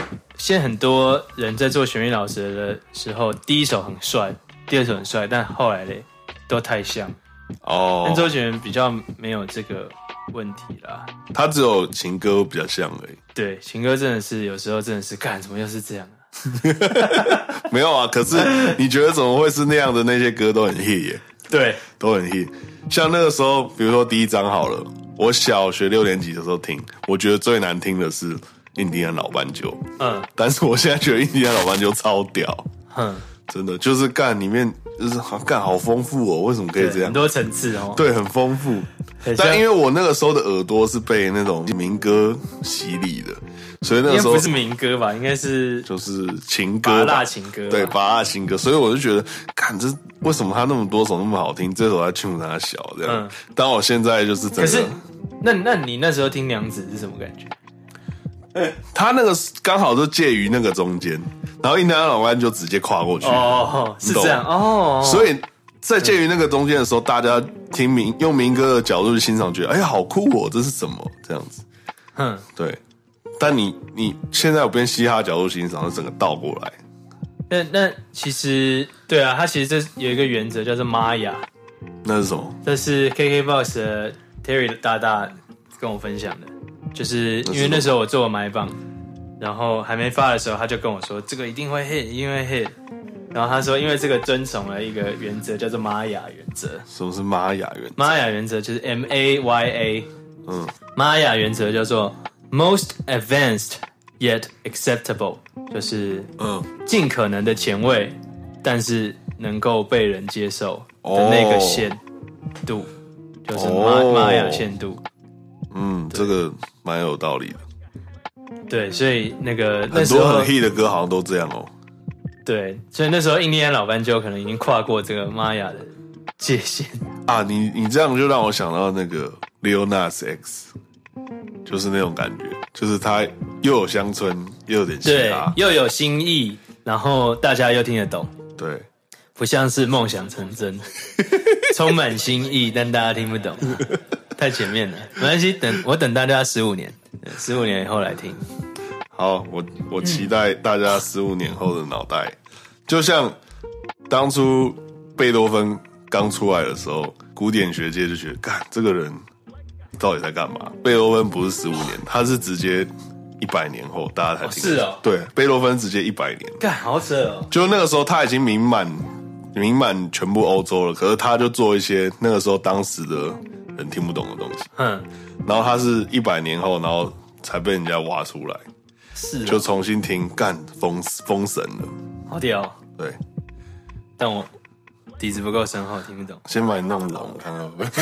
Speaker 1: 现在很多人在做旋律老师的时候，第一首很帅，第二首很帅，但后来嘞都太像。
Speaker 2: 哦，
Speaker 1: 但周杰伦比较没有这个问题啦，
Speaker 2: 他只有情歌比较像而已。
Speaker 1: 对，情歌真的是有时候真的是，干怎么又是这样啊？
Speaker 2: 没有啊，可是你觉得怎么会是那样的？那些歌都很 hit 耶，
Speaker 1: 对，
Speaker 2: 都很 hit。像那个时候，比如说第一张好了，我小学六年级的时候听，我觉得最难听的是印第安老斑鸠，
Speaker 1: 嗯，
Speaker 2: 但是我现在觉得印第安老斑鸠超屌，
Speaker 1: 哼，
Speaker 2: 真的就是干里面就是干好丰富哦，为什么可以这样？
Speaker 1: 很多层次哦，
Speaker 2: 对，很丰富。但因为我那个时候的耳朵是被那种民歌洗礼的，所以那个时候
Speaker 1: 应该不是民歌吧，应该是
Speaker 2: 就是情歌，
Speaker 1: 拔辣情歌，
Speaker 2: 对，拔辣情歌。所以我就觉得，看这为什么他那么多首那么好听，这首在庆祝他小这样。嗯，但我现在就是真的。
Speaker 1: 可是，那那你那时候听娘子是什么感觉？
Speaker 2: 他那个刚好就介于那个中间，然后印第安老斑就直接跨过去。
Speaker 1: 哦，是这样哦。
Speaker 2: 所以在介于那个中间的时候，大家听民用民歌的角度去欣赏，觉得哎呀好酷哦，这是什么这样子？嗯，对。但你你现在有变嘻哈角度欣赏，就整个倒过来。
Speaker 1: 那那其实对啊，它其实这有一个原则叫做玛雅。
Speaker 2: 那是什么？
Speaker 1: 这是 K K B O X 的 Terry 大大跟我分享的。就是因为那时候我做了买榜，然后还没发的时候，他就跟我说这个一定会 hit， 一定会 hit。然后他说，因为这个遵从了一个原则，叫做玛雅原则。
Speaker 2: 什么是玛雅原则？
Speaker 1: 玛雅原则就是 M A Y A。嗯，玛雅原则叫做 most advanced yet acceptable， 就是嗯尽可能的前卫，但是能够被人接受的那个限度，哦、就是玛玛雅限度。
Speaker 2: 嗯，这个蛮有道理的。
Speaker 1: 对，所以那个那时候
Speaker 2: 很多很 hit 的歌好像都这样哦。
Speaker 1: 对，所以那时候印第安老斑鸠可能已经跨过这个玛雅的界限
Speaker 2: 啊！你你这样就让我想到那个 Lil Nas X， 就是那种感觉，就是他又有乡村，又有点嘻哈，
Speaker 1: 对，又有新意，然后大家又听得懂。
Speaker 2: 对，
Speaker 1: 不像是梦想成真，充满新意，但大家听不懂。太前面了，没关系，等我等大家十五年，十五年以后来听。
Speaker 2: 好，我我期待大家十五年后的脑袋，嗯、就像当初贝多芬刚出来的时候，古典学界就觉得，干这个人到底在干嘛？贝多芬不是十五年，他是直接一百年后大家才听、
Speaker 1: 哦。是哦，
Speaker 2: 对，贝多芬直接一百年，
Speaker 1: 干好扯哦。
Speaker 2: 就那个时候他已经名满名满全部欧洲了，可是他就做一些那个时候当时的人听不懂的东西，嗯，然后他是一百年后，然后才被人家挖出来，
Speaker 1: 是、哦、
Speaker 2: 就重新听，干封封神了，
Speaker 1: 好屌、哦，
Speaker 2: 对，
Speaker 1: 但我底子不够深厚，听不懂。
Speaker 2: 先把你弄聋，看到没？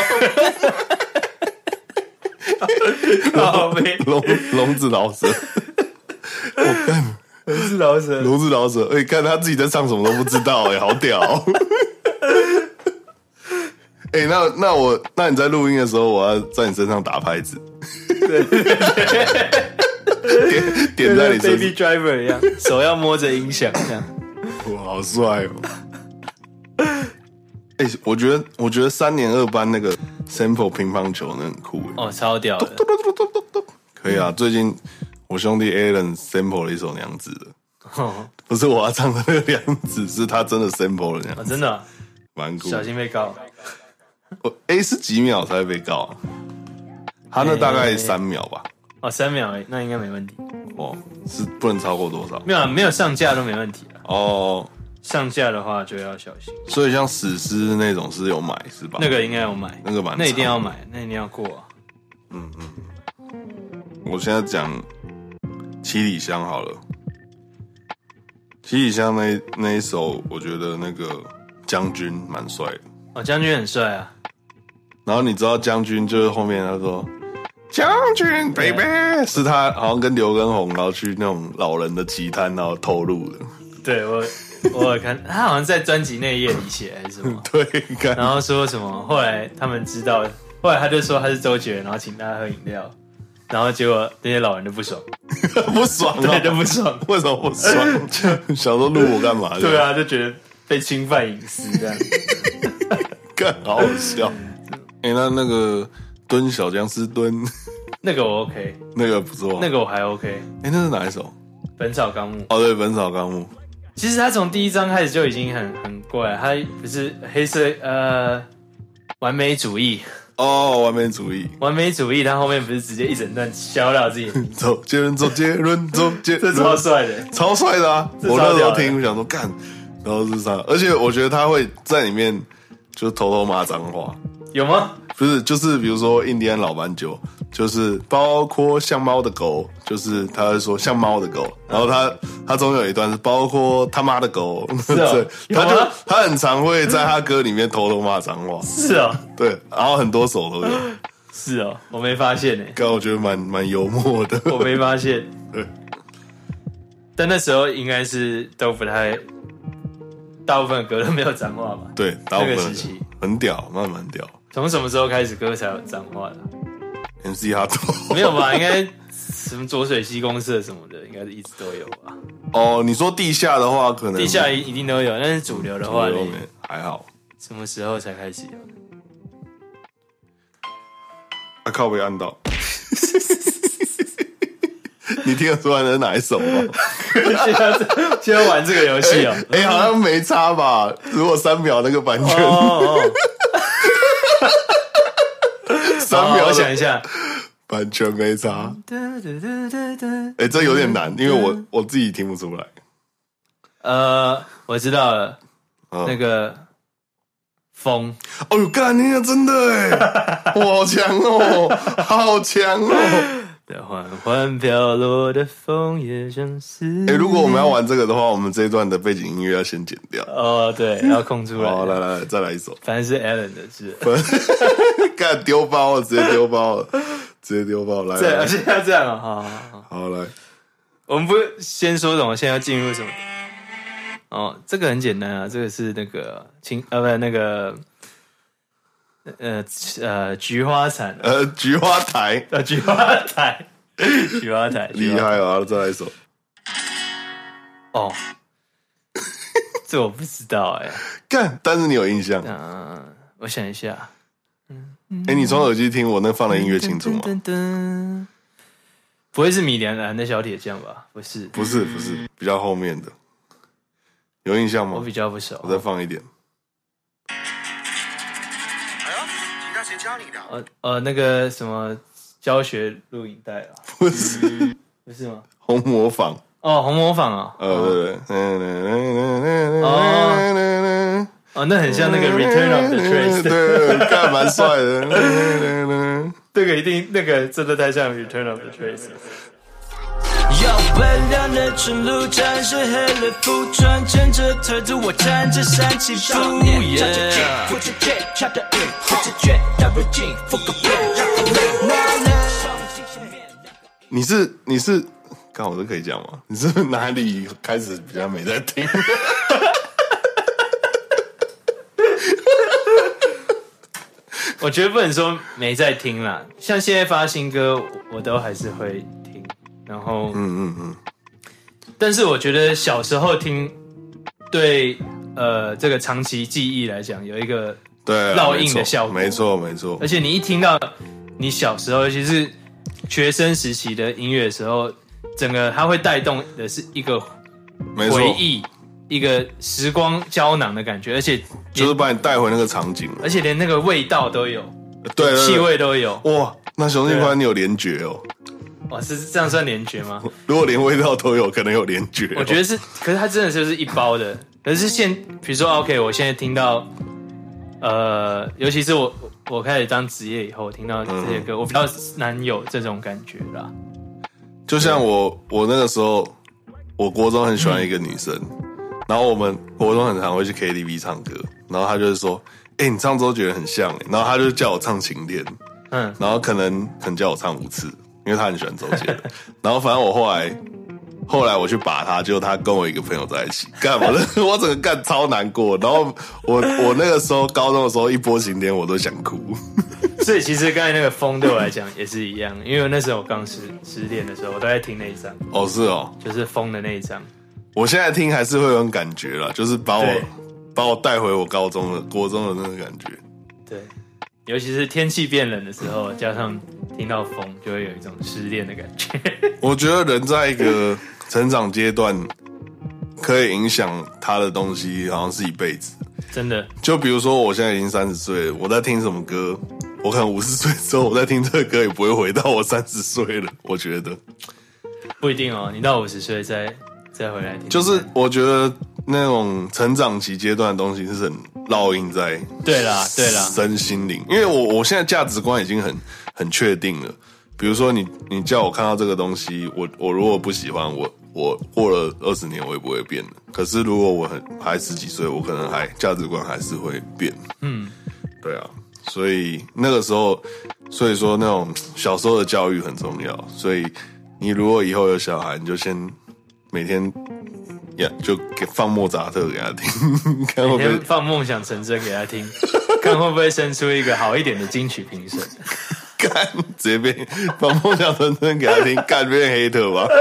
Speaker 2: 聋聋子老舌，我干，
Speaker 1: 聋子老舌，
Speaker 2: 聋子老舌，哎、欸，看他自己在唱什么都不知道、欸，哎，好屌、喔。哎、欸，那那我，那你在录音的时候，我要在你身上打拍子，
Speaker 1: 对对对
Speaker 2: 点点在你身上
Speaker 1: ，Baby Driver 一样，手要摸着音响这样。
Speaker 2: 哇，好帅哦！哎、欸，我觉得，我觉得三年二班那个 sample 乒乓球那很酷
Speaker 1: 哦，超屌的。
Speaker 2: 可以啊，最近我兄弟 Alan sample 了一首娘子的，哦、不是我要唱的那个娘子，是他真的 sample 了娘子，
Speaker 1: 哦、真的、啊，
Speaker 2: 蛮酷。
Speaker 1: 小心被告。
Speaker 2: 哦，哎，是几秒才会被告啊？他那大概三秒吧。欸、
Speaker 1: 哦，三秒哎，那应该没问题。
Speaker 2: 哦，是不能超过多少？
Speaker 1: 没有，没有上架都没问题啊。
Speaker 2: 哦，
Speaker 1: 上架的话就要小心。
Speaker 2: 所以像史诗那种是有买是吧？
Speaker 1: 那个应该有买，
Speaker 2: 那个蛮，
Speaker 1: 那一定要买，那一定要过啊。
Speaker 2: 嗯嗯。我现在讲七里香好了。七里香那那一首，我觉得那个将军蛮帅的。
Speaker 1: 哦，将军很帅啊。
Speaker 2: 然后你知道将军就是后面他说将军 baby 是他好像跟刘畊宏然后去那种老人的集摊然后透露的。
Speaker 1: 对，我我有看他好像在专辑内页里写还是什么。
Speaker 2: 对，
Speaker 1: 然后说什么后来他们知道，后来他就说他是周杰伦，然后请大家喝饮料，然后结果那些老人就不爽。
Speaker 2: 不爽啊，
Speaker 1: 对，就不爽。
Speaker 2: 为什么不爽？就想说录我干嘛？
Speaker 1: 对啊，就觉得被侵犯隐私这样。
Speaker 2: 干，好好笑。哎、欸，那那个蹲小僵尸蹲，
Speaker 1: 那个我 OK，
Speaker 2: 那个不错，
Speaker 1: 那个我还 OK。
Speaker 2: 哎、欸，那是哪一首？
Speaker 1: 本草纲目》
Speaker 2: 哦，对，《本草纲目》。
Speaker 1: 其实他从第一章开始就已经很很怪，他不是黑色呃完美主义
Speaker 2: 哦，完美主义，
Speaker 1: 完美主义，他后面不是直接一整段笑到自己
Speaker 2: 走结论，走结论，走结论，
Speaker 1: 这超帅的，
Speaker 2: 超帅的啊！我那时候听，我想说干，然后是他，而且我觉得他会在里面就偷偷骂脏话，
Speaker 1: 有吗？
Speaker 2: 不是，就是比如说印第安老斑鸠，就是包括像猫的狗，就是他会说像猫的狗，然后他他中有一段是包括他妈的狗，
Speaker 1: 是哦，
Speaker 2: 他就他很常会在他歌里面偷偷骂脏话，
Speaker 1: 是哦，
Speaker 2: 对，然后很多首都有，
Speaker 1: 是哦，我没发现诶，
Speaker 2: 刚我觉得蛮蛮幽默的，
Speaker 1: 我没发现，
Speaker 2: 对，
Speaker 1: 但那时候应该是都不太，大部分歌都没有脏话吧？
Speaker 2: 对，大部分
Speaker 1: 那个时期
Speaker 2: 很屌，慢慢屌。
Speaker 1: 从什么时候开始歌才有脏话的、啊、
Speaker 2: ？M C 哈头
Speaker 1: 没有吧？应该什么浊水溪公社什么的，应该是一直都有吧？
Speaker 2: 哦，你说地下的话，可能
Speaker 1: 地下一定都有，但是主流的话，你
Speaker 2: 还好。
Speaker 1: 什么时候才开始有？
Speaker 2: 啊靠！被按到。你听得出来那是哪一首吗？
Speaker 1: 现在现在玩这个游戏哦，
Speaker 2: 哎、欸欸，好像没差吧？如果三秒那个版权，
Speaker 1: 哦哦
Speaker 2: 三秒、
Speaker 1: 哦，我想一下，
Speaker 2: 版权没差。哎、欸，这有点难，因为我我自己听不出来。
Speaker 1: 呃，我知道了，
Speaker 2: 嗯、
Speaker 1: 那个风。
Speaker 2: 哦呦，干，你也真的哎，哇，好强哦，好强哦。
Speaker 1: 缓缓飘落的枫叶像思念。
Speaker 2: 哎，如果我们要玩这个的话，我们这一段的背景音乐要先剪掉。
Speaker 1: 哦，对，要空出来。
Speaker 2: 好，来来来，再来一首。
Speaker 1: 反正是 Alan 的是。
Speaker 2: 干丢包了，直接丢包了，直接丢包。来，
Speaker 1: 对，而且要这样啊，好好好。
Speaker 2: 好来，
Speaker 1: 我们不先说什么，现在要进入什么？哦，这个很简单啊，这个是那个青呃不那个。呃呃，菊花残，
Speaker 2: 呃，菊花台，
Speaker 1: 呃，菊花台，菊花台，
Speaker 2: 厉害啊！再来一首。
Speaker 1: 哦，这我不知道哎、欸。
Speaker 2: 干，但是你有印象？
Speaker 1: 嗯、呃，我想一下。
Speaker 2: 嗯，哎、欸，你从耳机听我那放的音乐清楚吗？噔噔噔
Speaker 1: 不会是米莲兰的小铁匠吧？不是，
Speaker 2: 不是，不是，比较后面的。有印象吗？
Speaker 1: 我比较不熟。
Speaker 2: 我再放一点。
Speaker 4: 谁教你的？
Speaker 1: 呃呃，那个什么教学录影带啊？
Speaker 2: 不是，
Speaker 1: 不是吗？
Speaker 2: 红模仿
Speaker 1: 哦，红模仿啊！
Speaker 2: 呃，对对，
Speaker 1: 哦哦，那很像那个 Return of the Trace，
Speaker 2: 对，看蛮帅的。
Speaker 1: 这个一定，那个真的太像 Return of the Trace。
Speaker 5: 要奔亮的春路，战士黑了服装，牵着腿子，我站着山起伏。
Speaker 2: 你是你是，刚好这可以讲吗？你是不是哪里开始比较没在听？
Speaker 1: 我觉得不能说没在听啦，像现在发新歌，我都还是会听。然后，
Speaker 2: 嗯嗯嗯，
Speaker 1: 但是我觉得小时候听，对呃这个长期记忆来讲，有一个
Speaker 2: 对
Speaker 1: 烙印的效果，
Speaker 2: 没错没错。
Speaker 1: 而且你一听到你小时候，尤其是学生时期的音乐的时候，整个它会带动的是一个回忆，一个时光胶囊的感觉，而且
Speaker 2: 就是把你带回那个场景了，
Speaker 1: 而且连那个味道都有，
Speaker 2: 对，
Speaker 1: 气味都有。
Speaker 2: 哇，那熊信宽你有联觉哦。
Speaker 1: 哇，是这样算联觉吗？
Speaker 2: 如果连味道都有，可能有联觉、哦。
Speaker 1: 我觉得是，可是它真的就是一包的。可是现，比如说 ，OK， 我现在听到，呃，尤其是我我开始当职业以后，听到这些歌，嗯、我比较难有这种感觉啦。
Speaker 2: 就像我，我那个时候，我国中很喜欢一个女生，嗯、然后我们国中很常会去 K T V 唱歌，然后她就是说：“哎、欸，你唱周杰伦很像。”然后她就叫我唱《晴天》，嗯，然后可能可能叫我唱五次。因为他很喜欢周杰伦，然后反正我后来，后来我去把他，结果他跟我一个朋友在一起，干嘛的？我整个干超难过。然后我我那个时候高中的时候一播晴天我都想哭。
Speaker 1: 所以其实刚才那个风对我来讲也是一样，因为那时候我刚失失恋的时候，我都在听那一张。
Speaker 2: 哦，是哦，
Speaker 1: 就是风的那一张。
Speaker 2: 我现在听还是会有种感觉啦，就是把我把我带回我高中的国中的那个感觉。
Speaker 1: 对。尤其是天气变冷的时候，加上听到风，就会有一种失恋的感觉。
Speaker 2: 我觉得人在一个成长阶段可以影响他的东西，好像是一辈子。
Speaker 1: 真的。
Speaker 2: 就比如说，我现在已经三十岁了，我在听什么歌，我可能五十岁之后，我在听这个歌，也不会回到我三十岁了。我觉得
Speaker 1: 不一定哦，你到五十岁再再回来听。
Speaker 2: 就是我觉得那种成长期阶段的东西是很烙印在
Speaker 1: 对啦对啦
Speaker 2: 身心灵，因为我我现在价值观已经很很确定了。比如说你你叫我看到这个东西，我我如果不喜欢，我我过了二十年我也不会变的。可是如果我很还十几岁，我可能还价值观还是会变。嗯，对啊，所以那个时候，所以说那种小时候的教育很重要。所以你如果以后有小孩，你就先每天呀就给放莫扎特给他听，看会不会
Speaker 1: 放梦想成真给他听，看会不会生出一个好一点的金曲评审。
Speaker 2: 干直接变把梦想成真给他听，干变黑特吧。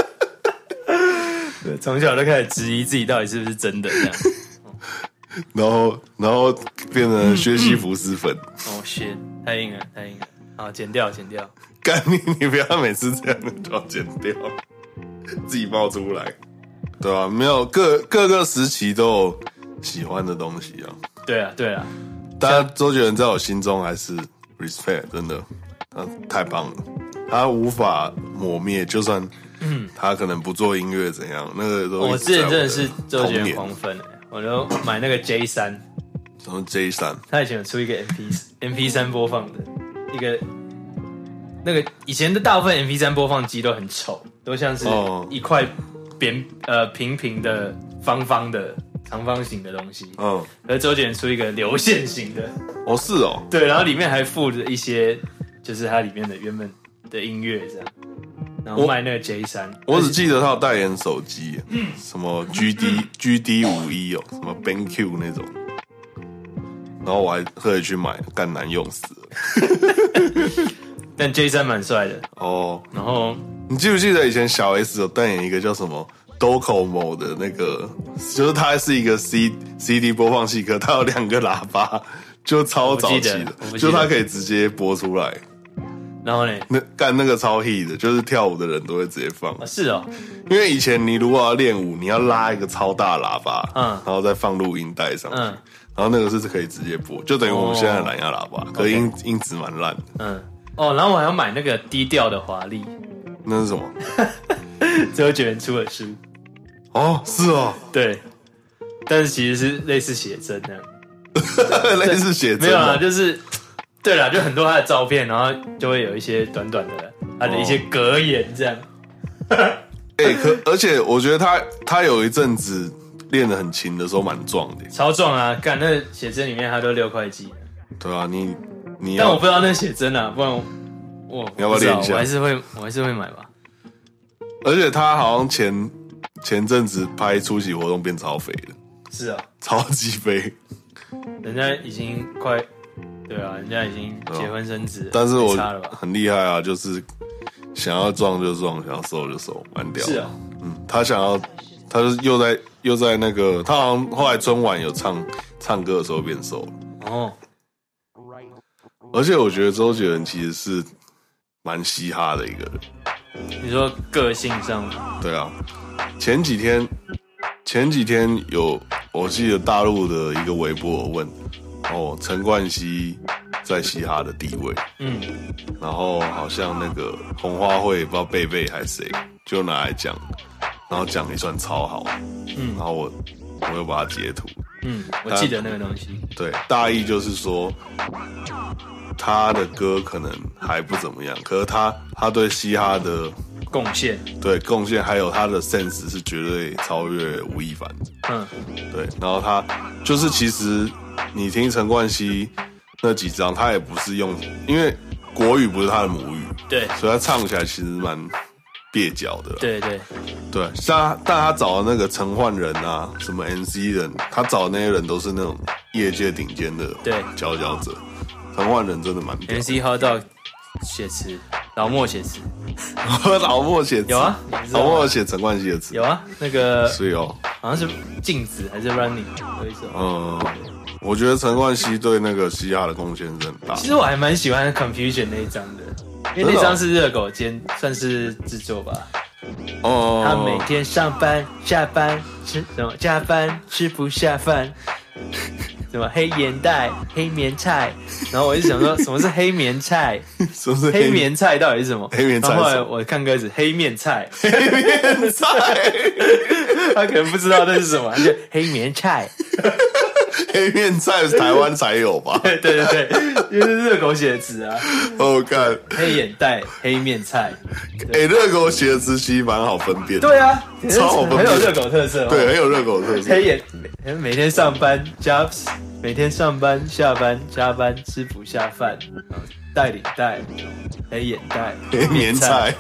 Speaker 1: 从小就开始质疑自己到底是不是真的这样，
Speaker 2: 然后然后变成薛西弗斯粉。
Speaker 1: 哦shit，太硬了太硬了，好剪掉剪掉。
Speaker 2: 干你你不要每次这样就要剪掉，自己爆出来，对吧、啊？没有各各个时期都有喜欢的东西啊。
Speaker 1: 对啊对啊，
Speaker 2: 大家周杰伦在我心中还是 respect， 真的，他太棒了，他无法抹灭，就算他可能不做音乐怎样，那个都
Speaker 1: 我之前真的是周杰伦
Speaker 2: 伦
Speaker 1: 狂粉、欸，我都买那个 J 三，
Speaker 2: 什么 J 三，
Speaker 1: 他以前有出一个 M P M P 三播放的一个，那个以前的大部分 M P 三播放机都很丑，都像是一块扁呃平平的方方的长方形的东西，嗯，而周杰伦出一个流线型的，
Speaker 2: 哦是哦，
Speaker 1: 对，然后里面还附着一些就是它里面的原本的音乐这样。然后卖那个 J 三，
Speaker 2: 我只记得他有代言手机，嗯，什么 G D G D 五一哦，什么 BenQ 那种，然后我还特意去买，干难用死了。
Speaker 1: 但 J 三蛮帅的
Speaker 2: 哦。
Speaker 1: 然后
Speaker 2: 你记不记得以前小 S 有代言一个叫什么 Docomo 的那个，就是它是一个 C CD 播放器，可它有两个喇叭，就超早期的，就它可以直接播出来。
Speaker 1: 然后呢？
Speaker 2: 那干那个超 hit 的，就是跳舞的人都会直接放。
Speaker 1: 啊、是哦，
Speaker 2: 因为以前你如果要练舞，你要拉一个超大喇叭，嗯，然后再放录音带上去，嗯，然后那个是可以直接播，就等于我们现在的蓝牙喇叭，哦、可是音、okay. 音质蛮烂的。
Speaker 1: 嗯，哦，然后我还要买那个低调的华丽，
Speaker 2: 那是什么？
Speaker 1: 周杰伦出的书。
Speaker 2: 哦，是哦，
Speaker 1: 对，但是其实是类似写真那
Speaker 2: 样，类似写真，
Speaker 1: 没有啦，就是。对啦，就很多他的照片，然后就会有一些短短的他的一些格言这样。
Speaker 2: 哎、欸，可而且我觉得他他有一阵子练得很勤的时候蛮壮的，
Speaker 1: 超壮啊！干那写真里面他都六块肌。
Speaker 2: 对啊，你你
Speaker 1: 但我不知道那写真啊，不然我我
Speaker 2: 你要不要练一下？
Speaker 1: 我还是会我还是会买吧。
Speaker 2: 而且他好像前前阵子拍出席活动变超肥了。
Speaker 1: 是啊，
Speaker 2: 超级肥。
Speaker 1: 人家已经快。对啊，人家已经结婚生子了，
Speaker 2: 但是我很厉害啊，就是想要壮就壮，想要瘦就瘦，蛮屌的。
Speaker 1: 是啊，
Speaker 2: 嗯，他想要，他是又在又在那个，他好像后来春晚有唱唱歌的时候变瘦了。哦，而且我觉得周杰伦其实是蛮嘻哈的一个人。
Speaker 1: 你说个性上？
Speaker 2: 对啊，前几天前几天有我记得大陆的一个微博问。哦，陈冠希在嘻哈的地位，嗯，然后好像那个红花会不知道贝贝还是谁，就拿来讲，然后讲一段超好，嗯，然后我我又把它截图，
Speaker 1: 嗯，我记得那个东西，
Speaker 2: 对，大意就是说他的歌可能还不怎么样，可是他他对嘻哈的
Speaker 1: 贡献，
Speaker 2: 对贡献，还有他的 sense 是绝对超越吴亦凡的，嗯，对，然后他就是其实。你听陈冠希那几张，他也不是用，因为国语不是他的母语，
Speaker 1: 对，
Speaker 2: 所以他唱起来其实蛮蹩脚的啦。
Speaker 1: 对对
Speaker 2: 对，像但他找的那个陈奂仁啊，什么 M C 人，他找的那些人都是那种业界顶尖的佼佼者。陈奂仁真的蛮屌
Speaker 1: M C Hot Dog 写词，老莫写词，
Speaker 2: 老莫写词
Speaker 1: 有啊，
Speaker 2: 老莫写陈冠希的词
Speaker 1: 有啊，那个
Speaker 2: 是哦，
Speaker 1: 好像是镜子还是 Running 有一首，嗯。
Speaker 2: 我觉得陈冠希对那个嘻哈的贡献是很大。
Speaker 1: 其实我还蛮喜欢 Confusion 那一张的，因为那张是热狗间算是制作吧。
Speaker 2: 哦，
Speaker 1: 他每天上班下班吃什么加班吃不下饭，什么黑眼袋黑棉菜，然后我就想说什么是黑棉菜，
Speaker 2: 什么是
Speaker 1: 黑棉菜到底是什么？
Speaker 2: 黑棉菜是什么
Speaker 1: 然后后来我看歌词黑面菜，
Speaker 2: 黑面菜？
Speaker 1: 他可能不知道那是什么，他就黑棉菜。
Speaker 2: 黑面菜是台湾才有吧？
Speaker 1: 对对对对，因为是热狗写的词啊。
Speaker 2: 我看
Speaker 1: 黑眼袋黑面菜。
Speaker 2: 哎，热狗写的词其实蛮好分辨的。
Speaker 1: 对啊，
Speaker 2: 超好分辨
Speaker 1: 很有热狗特色。
Speaker 2: 对，很有热狗特色。
Speaker 1: 黑眼每每天上班加每天上班下班加班吃不下饭，带领带黑眼袋
Speaker 2: 黑棉菜。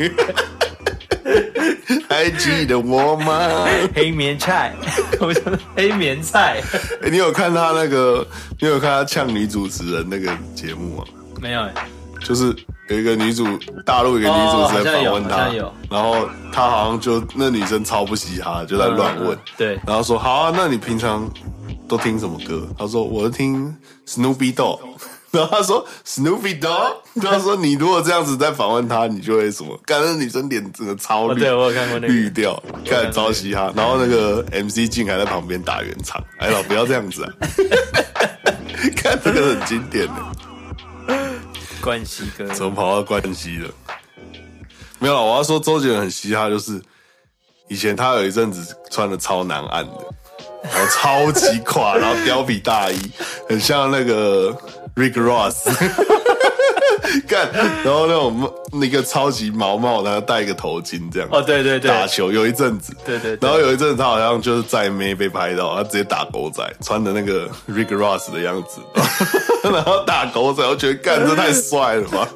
Speaker 2: 还记得我吗？
Speaker 1: 黑棉菜，我说黑棉菜。
Speaker 2: 欸、你有看他那个？你有看他呛女主持人那个节目吗？
Speaker 1: 没有、欸，
Speaker 2: 就是有一个女主，大陆一个女主持人访问他，
Speaker 1: 哦、
Speaker 2: 然后他好像就那女生超不嘻哈，就在乱问、嗯嗯，
Speaker 1: 对，
Speaker 2: 然后说好啊，那你平常都听什么歌？他说我听 Snoopy Dogg。然后他说 Snoopy Dogg， 他说你如果这样子在访问他，你就会什么？干那女生脸真的超绿，
Speaker 1: 哦、对我有看过那个
Speaker 2: 绿掉，看超嘻哈。然后那个 M C 静还在旁边打圆场，哎老不要这样子啊！看这个很经典的，
Speaker 1: 冠希哥
Speaker 2: 怎么跑到冠希了？没有啦，我要说周杰伦很嘻哈，就是以前他有一阵子穿的超难按的，然后超级垮，然后貂皮大衣，很像那个 Rick Ross， 干，然后那种那个超级毛毛，然后戴一个头巾这样。
Speaker 1: 哦，对对对，
Speaker 2: 打球有一阵子，
Speaker 1: 对对对，
Speaker 2: 然后有一阵子他好像就是在妹被拍到，他直接打狗仔，穿的那个 Rick Ross 的样子，然后打狗仔，我觉得干这太帅了吧。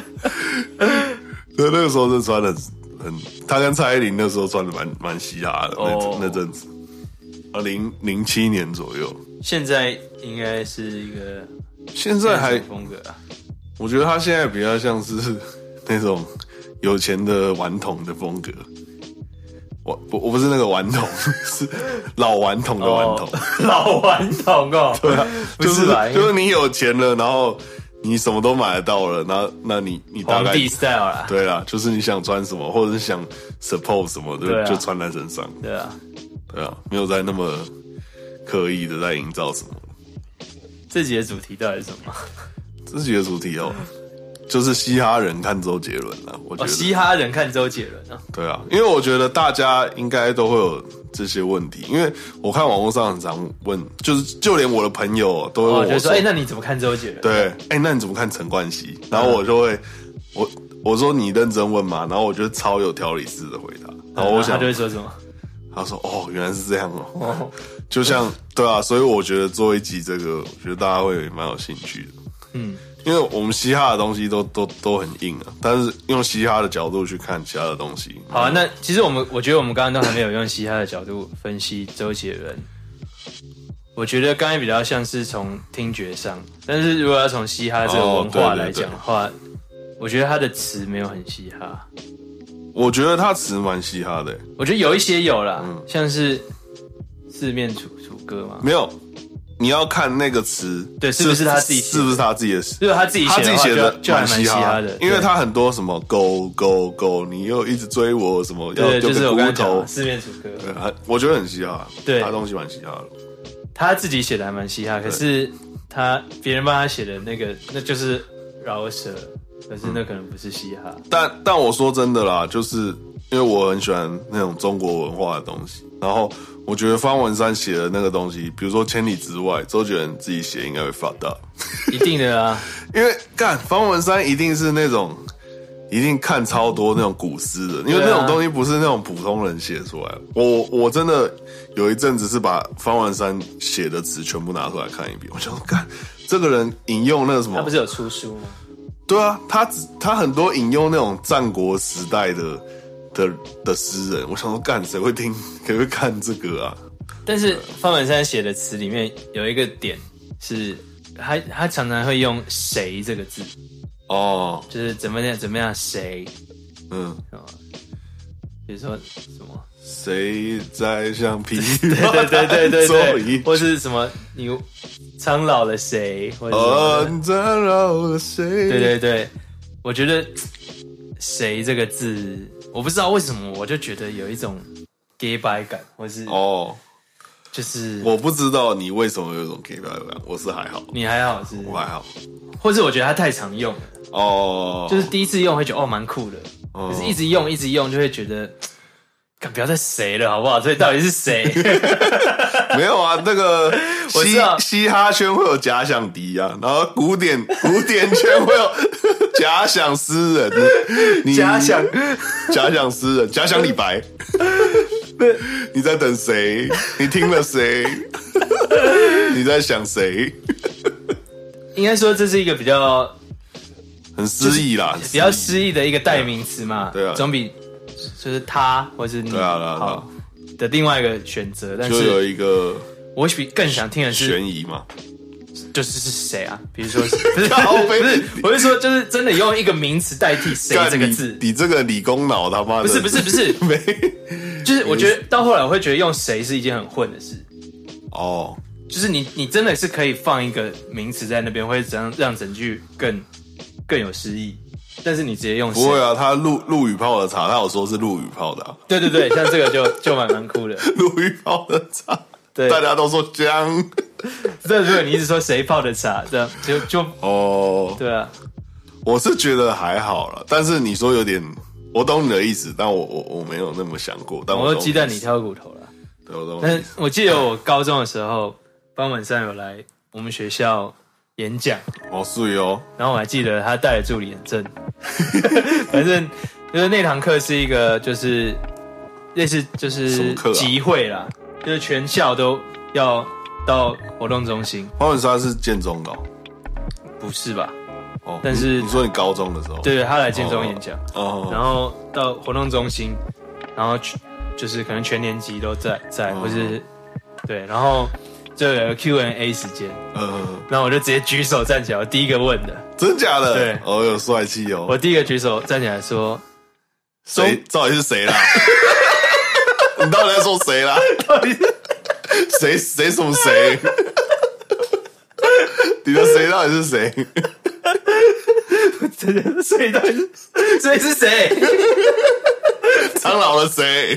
Speaker 2: 所以那个时候就穿的很，他跟蔡依林那时候穿的蛮蛮嘻哈的，
Speaker 1: 哦、
Speaker 2: 那那阵子，啊零零七年左右。
Speaker 1: 现在应该是一个。
Speaker 2: 现在还
Speaker 1: 风格啊，
Speaker 2: 我觉得他现在比较像是那种有钱的顽童的风格。我我我不是那个顽童，是老顽童的顽童，
Speaker 1: 哦、老顽童哦。
Speaker 2: 对啊，就是就是你有钱了，然后你什么都买得到了，然后那你你大概
Speaker 1: 皇帝 style 啦，
Speaker 2: 对啦，就是你想穿什么，或者是想 support 什么，就、啊、就穿在身上。
Speaker 1: 对啊，
Speaker 2: 对啊，没有在那么刻意的在营造什么。
Speaker 1: 这集的主题到底是什么？
Speaker 2: 这集的主题哦，就是嘻哈人看周杰伦啊，我觉得、
Speaker 1: 哦、嘻哈人看周杰伦啊，
Speaker 2: 对啊，因为我觉得大家应该都会有这些问题，因为我看网络上很常问，就是就连我的朋友都会问我说，
Speaker 1: 哦、就说哎、欸，那你怎么看周杰伦？
Speaker 2: 对，哎、欸，那你怎么看陈冠希？然后我就会，我我说你认真问嘛，然后我就超有条理式的回答，然后我想、
Speaker 1: 嗯、他就会说什么？
Speaker 2: 他说哦，原来是这样哦，哦就像对啊，所以我觉得做一集这个，我觉得大家会蛮有兴趣的，
Speaker 1: 嗯，
Speaker 2: 因为我们嘻哈的东西都都都很硬啊，但是用嘻哈的角度去看其他的东西。
Speaker 1: 好啊，那其实我们我觉得我们刚刚都还没有用嘻哈的角度分析周杰伦，我觉得刚才比较像是从听觉上，但是如果要从嘻哈这个文化来讲的话，哦、对对对我觉得他的词没有很嘻哈。
Speaker 2: 我觉得他词蛮嘻哈的、欸，
Speaker 1: 我觉得有一些有啦，嗯、像是四面楚楚歌嘛，
Speaker 2: 没有。你要看那个词，
Speaker 1: 对，是不是他自己写的？
Speaker 2: 是不是他自己的词？
Speaker 1: 如果他自己写的，
Speaker 2: 他自己写的
Speaker 1: 就还蛮嘻哈的，
Speaker 2: 因为他很多什么 go go go， 你又一直追我什么，
Speaker 1: 对，
Speaker 2: 要
Speaker 1: 就是我刚才
Speaker 2: 讲
Speaker 1: 四面楚歌，
Speaker 2: 对，我觉得很嘻哈，
Speaker 1: 对，
Speaker 2: 他东西蛮嘻哈的。
Speaker 1: 他自己写的还蛮嘻哈，可是他别人帮他写的那个，那就是饶舌，可是那可能不是嘻哈。
Speaker 2: 嗯、但但我说真的啦，就是因为我很喜欢那种中国文化的东西，然后我觉得方文山写的那个东西，比如说《千里之外》，周杰伦自己写应该会发大，
Speaker 1: 一定的啊，
Speaker 2: 因为干方文山一定是那种一定看超多那种古诗的，因为那种东西不是那种普通人写出来的。我我真的有一阵子是把方文山写的词全部拿出来看一遍，我想说，干这个人引用那个什么，
Speaker 1: 他不是有出书吗？
Speaker 2: 对啊，他他很多引用那种战国时代的。的的诗人，我想说，干谁会听，谁会看这个啊？
Speaker 1: 但是方文山写的词里面有一个点是，他他常常会用“谁”这个字，
Speaker 2: 哦，
Speaker 1: 就是怎么样怎么样谁，
Speaker 2: 嗯，
Speaker 1: 比如说什么
Speaker 2: 谁在橡皮，
Speaker 1: 对对对对对对，或是什么你苍老了谁，或者
Speaker 2: 哦，你苍老了谁？
Speaker 1: 对对对，我觉得“谁”这个字。 我不知道为什么，我就觉得有一种 gay 白感，或是
Speaker 2: 哦，
Speaker 1: 就是
Speaker 2: 我不知道你为什么有一种 gay 白感，我是还好，
Speaker 1: 你还好是，
Speaker 2: 我还好，
Speaker 1: 或是我觉得它太常用了，
Speaker 2: 哦，
Speaker 1: 就是第一次用会觉得哦蛮酷的，
Speaker 2: 哦
Speaker 1: 可是一直用一直用就会觉得，干不要再谁了好不好？所以到底是谁？
Speaker 2: 没有啊，那个嘻
Speaker 1: 我知道
Speaker 2: 嘻哈圈会有假想敌啊，然后古典古典圈会有假想诗人，你
Speaker 1: 假想
Speaker 2: 假想诗人，假想李白。你在等谁？你听了谁？你在想谁？
Speaker 1: 应该说这是一个比较
Speaker 2: 很诗意啦，
Speaker 1: 比较诗意的一个代名词嘛，
Speaker 2: 对啊
Speaker 1: 总比就是他或是你
Speaker 2: 对啊对啊对啊
Speaker 1: 好的另外一个选择，但
Speaker 2: 就有一个
Speaker 1: 我比更想听的是
Speaker 2: 悬疑嘛。
Speaker 1: 就是是谁啊？比如说是不是
Speaker 2: 靠
Speaker 1: 不
Speaker 2: 北
Speaker 1: 是，我是说就是真的用一个名词代替谁
Speaker 2: 干你
Speaker 1: 这个字，
Speaker 2: 你这个理工脑他妈的
Speaker 1: 不是不是不是，
Speaker 2: 没
Speaker 1: 就是我觉得到后来我会觉得用谁是一件很混的事，
Speaker 2: 哦，
Speaker 1: 就是你你真的是可以放一个名词在那边，会让让整句更更有诗意。但是你直接用谁
Speaker 2: 不会啊，他陆陆羽泡的茶，他有说是陆羽泡的、啊，
Speaker 1: 对对对，像这个就就蛮蛮酷的。
Speaker 2: 陆羽泡的茶，
Speaker 1: 对，
Speaker 2: 大家都说姜
Speaker 1: 这如果你一直说谁泡的茶，这样就就
Speaker 2: 哦，
Speaker 1: 对啊。
Speaker 2: 我是觉得还好了，但是你说有点，我懂你的意思，但我我我没有那么想过。但我懂
Speaker 1: 我说鸡蛋里挑骨头了。
Speaker 2: 对，我懂你
Speaker 1: 但是
Speaker 2: 的意思。
Speaker 1: 我记得我高中的时候，方文山有来我们学校演讲，
Speaker 2: 哦，是哦，
Speaker 1: 然后我还记得他带了助理验证，反正就是那堂课是一个就是类似就是
Speaker 2: 什么课啊
Speaker 1: 集会啦，就是全校都要到活动中心，
Speaker 2: 花文山是建中的哦，
Speaker 1: 不是吧？
Speaker 2: 哦
Speaker 1: 但是
Speaker 2: 你你说你高中的时候，
Speaker 1: 对对，他来建中演讲，
Speaker 2: 哦，
Speaker 1: 然后到活动中心，然后去就是可能全年级都在在，或是对，然后就有个 Q and A 时间，
Speaker 2: 呃，
Speaker 1: 然后我就直接举手站起来，我第一个问的，
Speaker 2: 真假的？
Speaker 1: 对
Speaker 2: 哦，有帅气哦。
Speaker 1: 我第一个举手站起来说，
Speaker 2: 谁到底是谁啦？你到底在说谁啦？
Speaker 1: 到底是
Speaker 2: 谁谁什么谁？你的谁到底是谁？
Speaker 1: 所以到底是所以是谁？
Speaker 2: 苍老的谁？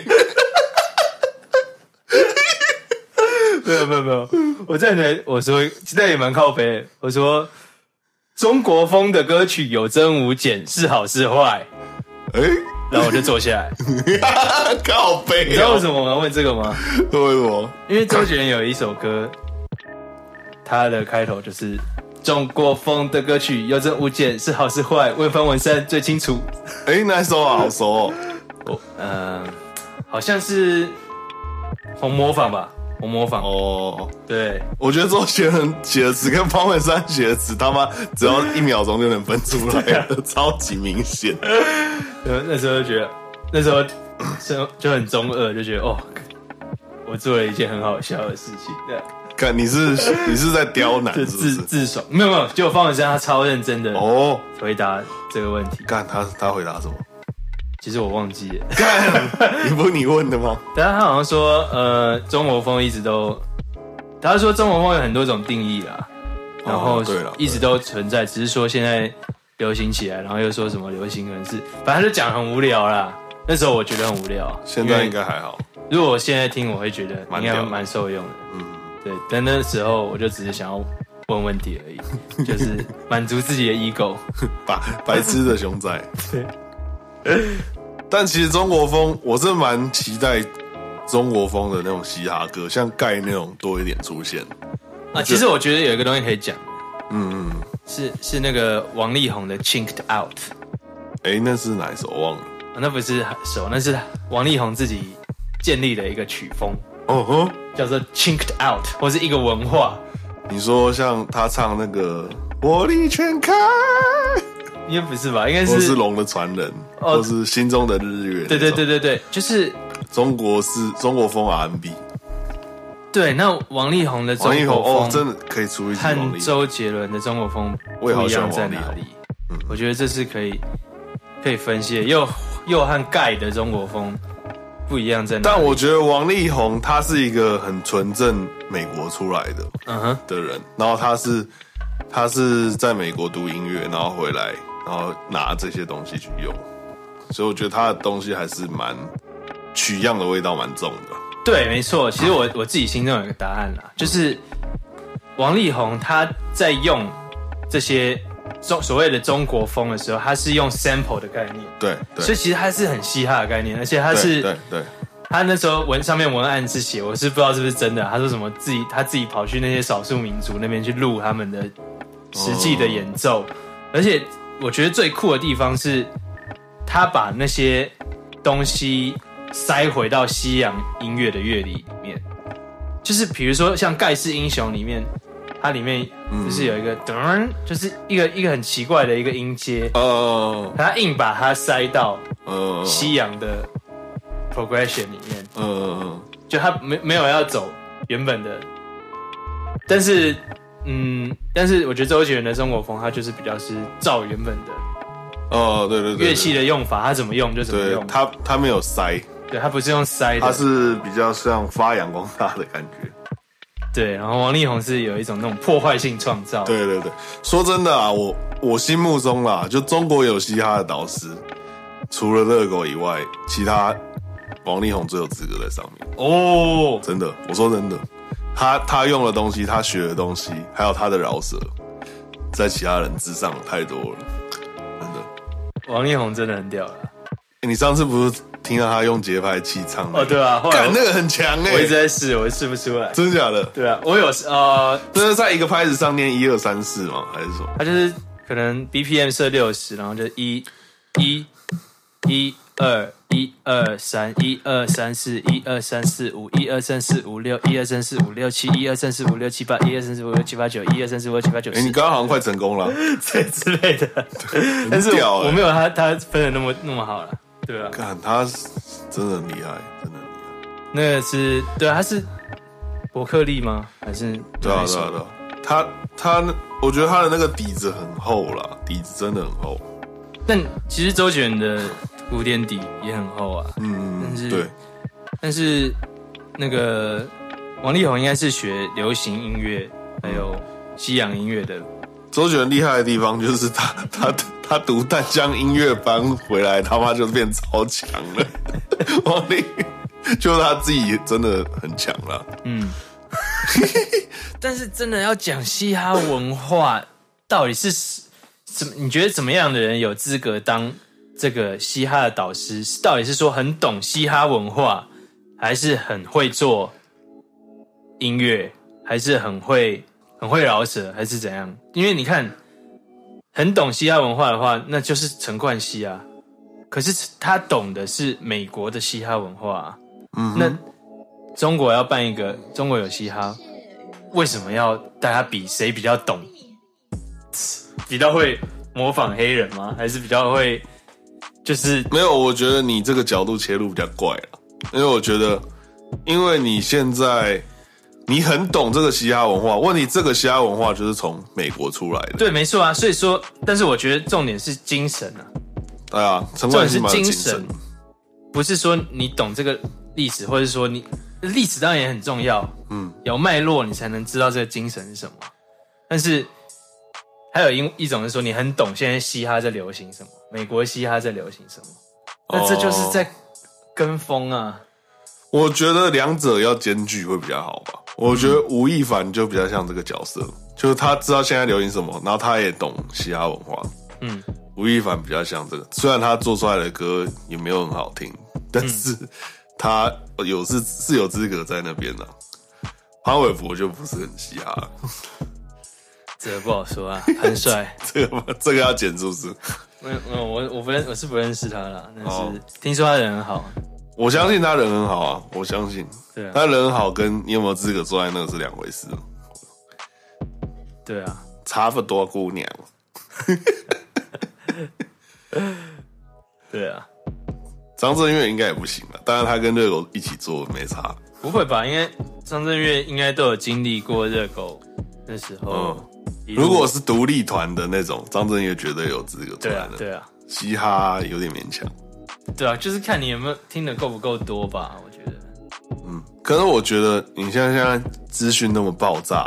Speaker 1: 没有没有没有，我站起来我说现在也蛮靠北，我说中国风的歌曲有增无减，是好是坏？
Speaker 2: 哎、
Speaker 1: 然后我就坐下来。
Speaker 2: 靠背、哦，
Speaker 1: 你知道为什么我要问这个吗？
Speaker 2: 为什么？
Speaker 1: 因为周杰伦有一首歌，他的开头就是中国风的歌曲有增无减，是好是坏？问方文山最清楚。
Speaker 2: 哎、那一首啊，好熟哦。
Speaker 1: 我呃，好像是红模仿吧，红模仿。
Speaker 2: 哦，
Speaker 1: 对，
Speaker 2: 我觉得周杰伦写的词跟方文山写的词，他妈只要一秒钟就能分出来了，超级明显。
Speaker 1: 呃，那时候就觉得，那时候就就很中二，就觉得哦，我做了一件很好笑的事情，对，
Speaker 2: 看你是你是在刁难
Speaker 1: 就是自
Speaker 2: 不是？
Speaker 1: 自爽。没有没有，就方文山他超认真的
Speaker 2: 哦，
Speaker 1: 回答这个问题。
Speaker 2: 干他他回答什么？
Speaker 1: 其实我忘记了，
Speaker 2: 干，你不是你问的吗？
Speaker 1: 但他好像说，呃，中国风一直都，他说中国风有很多种定义啦，然后
Speaker 2: 哦对了
Speaker 1: 一直都存在，只是说现在流行起来，然后又说什么流行人士，反正他就讲很无聊啦。那时候我觉得很无聊，
Speaker 2: 现在应该还好。
Speaker 1: 如果我现在听，我会觉得
Speaker 2: 蛮屌的
Speaker 1: 应该蛮受用的。
Speaker 2: 嗯，
Speaker 1: 对，但那时候我就只是想要问问题而已，就是满足自己的 ego。
Speaker 2: 白白痴的熊仔。
Speaker 1: 对。
Speaker 2: 但其实中国风，我是蛮期待中国风的那种嘻哈歌，像盖那种多一点出现。
Speaker 1: 啊，其实我觉得有一个东西可以讲，
Speaker 2: 嗯嗯，
Speaker 1: 是是那个王力宏的《Chinked Out》。
Speaker 2: 哎，那是哪一首？我忘了。
Speaker 1: 啊、那不是首，那是王力宏自己建立的一个曲风，
Speaker 2: 哦吼，
Speaker 1: 叫做 Chinked Out， 或是一个文化。
Speaker 2: 你说像他唱那个《火力全开》，
Speaker 1: 应该不是吧？应该
Speaker 2: 或
Speaker 1: 是
Speaker 2: 是龙的传人，
Speaker 1: 哦
Speaker 2: 或是心中的日月。
Speaker 1: 对对对，对对，就是
Speaker 2: 中国是中国风 R and B。
Speaker 1: 对。那王力宏的中
Speaker 2: 王力宏
Speaker 1: 国风，
Speaker 2: 哦，真的可以出一集王力
Speaker 1: 和
Speaker 2: 宏。
Speaker 1: 周杰伦的中国风不
Speaker 2: 我也好
Speaker 1: 一样
Speaker 2: 喜欢王力宏
Speaker 1: 在哪里？嗯，我觉得这是可以可以分析的，又又和盖的中国风不一样在哪里？
Speaker 2: 但我觉得王力宏他是一个很纯正美国出来的
Speaker 1: 嗯哼，
Speaker 2: 的人，然后他是他是在美国读音乐，然后回来，然后拿这些东西去用， 所以我觉得他的东西还是蛮取样的味道蛮重的。
Speaker 1: 对，没错。其实我我自己心中有一个答案啦，就是王力宏他在用这些中所谓的中国风的时候，他是用 sample 的概念，
Speaker 2: 对，对，
Speaker 1: 所以其实他是很嘻哈的概念，而且他是
Speaker 2: 对对对，
Speaker 1: 他那时候文上面文案是写，我是不知道是不是真的，他说什么自己他自己跑去那些少数民族那边去录他们的实际的演奏，哦、而且我觉得最酷的地方是，他把那些东西塞回到西洋音乐的乐理里面，就是比如说像《盖世英雄》里面，它里面就是有一个噔、嗯，就是一个一个很奇怪的一个音阶，哦，他硬把它塞到西洋的 progression 里面，嗯，就他没没有要走原本的，但是嗯，但是我觉得周杰伦的中国风，他就是比较是照原本的，
Speaker 2: 哦，对对对，
Speaker 1: 乐器的用法，他怎么用就怎么用，
Speaker 2: 他他没有塞。
Speaker 1: 对，他不是用塞的，
Speaker 2: 他是比较像发扬光大的感觉。
Speaker 1: 对，然后王力宏是有一种那种破坏性创造。
Speaker 2: 对对对，说真的啊，我我心目中啦，就中国有嘻哈的导师，除了热狗以外，其他王力宏最有资格在上面。
Speaker 1: 哦，
Speaker 2: 真的，我说真的，他他用的东西，他学的东西，还有他的饶舌，在其他人之上太多了，真的。
Speaker 1: 王力宏真的很屌了。
Speaker 2: 欸、你上次不是听到他用节拍器唱、那個？
Speaker 1: 哦，对啊，
Speaker 2: 干那个很强哎、欸！
Speaker 1: 我一直在试，我试不出来。
Speaker 2: 真的假的？
Speaker 1: 对啊，我有呃，
Speaker 2: 这是在一个拍子上念一二三四吗？还是什么？
Speaker 1: 他就是可能 B P M 设六十，然后就一一一二一二三一二三四一二三四五一二三四五六一二三四五六七一二三四五六七八一二三四五六七八九一二三四五六七八九。
Speaker 2: 哎，你刚刚好像快成功了，
Speaker 1: 这之类的。但是我我没有他他分的那么那么好了。对啊，
Speaker 2: 看他真的很厉害，真的很厉害。
Speaker 1: 那个是对啊，他是伯克利吗？还是
Speaker 2: 对啊对啊对啊，他他我觉得他的那个底子很厚啦，底子真的很厚。
Speaker 1: 但其实周杰伦的古典底也很厚啊，
Speaker 2: 嗯，
Speaker 1: 但是
Speaker 2: 对，
Speaker 1: 但是那个王力宏应该是学流行音乐还有西洋音乐的。
Speaker 2: 周杰伦厉害的地方就是他他他读淡江音乐班回来，他妈就变超强了。王力就他自己真的很强啦。嗯，
Speaker 1: 但是真的要讲嘻哈文化，到底是怎么？你觉得怎么样的人有资格当这个嘻哈的导师？到底是说很懂嘻哈文化，还是很会做音乐，还是很会很会饶舌，还是怎样？因为你看，很懂嘻哈文化的话，那就是陈冠希啊。可是他懂的是美国的嘻哈文化啊。嗯，那中国要办一个中国有嘻哈，为什么要大家比谁比较懂？比较会模仿黑人吗？还是比较会就是
Speaker 2: 没有？我觉得你这个角度切入比较怪了，因为我觉得，因为你现在你很懂这个嘻哈文化，问题这个嘻哈文化就是从美国出来的，
Speaker 1: 对，没错啊。所以说，但是我觉得重点是精神啊。
Speaker 2: 对啊，陈
Speaker 1: 冠
Speaker 2: 希
Speaker 1: 是精神，不是说你懂这个历史，或者说你历史当然也很重要，嗯，有脉络你才能知道这个精神是什么。但是还有一一种是说你很懂现在嘻哈在流行什么，美国嘻哈在流行什么，那这就是在跟风啊。
Speaker 2: 我觉得两者要兼具会比较好吧。我觉得吴亦凡就比较像这个角色，就是他知道现在流行什么，然后他也懂嘻哈文化。嗯，吴亦凡比较像这个，虽然他做出来的歌也没有很好听，但是他有是是有资格在那边的、啊。潘玮柏就不是很嘻哈，
Speaker 1: 这个不好说啊，很帅。
Speaker 2: 这个这个要剪是不是？
Speaker 1: 我我我不认我是不认识他啦，但是听说他人很好。
Speaker 2: 我相信他人很好啊，我相信。
Speaker 1: 对啊，
Speaker 2: 他人很好，跟你有没有资格坐在那个是两回事。
Speaker 1: 对啊，
Speaker 2: 差不多姑娘。
Speaker 1: 对啊，
Speaker 2: 张震岳应该也不行了，当然他跟热狗一起做没差。
Speaker 1: 不会吧？因为张震岳应该都有经历过热狗那时候。嗯，
Speaker 2: 如果是独立团的那种，张震岳绝对有资格做。
Speaker 1: 对啊，对啊，
Speaker 2: 嘻哈有点勉强。
Speaker 1: 对啊，就是看你有没有听得够不够多吧，我觉得。
Speaker 2: 嗯，可是我觉得你像现在资讯那么爆炸，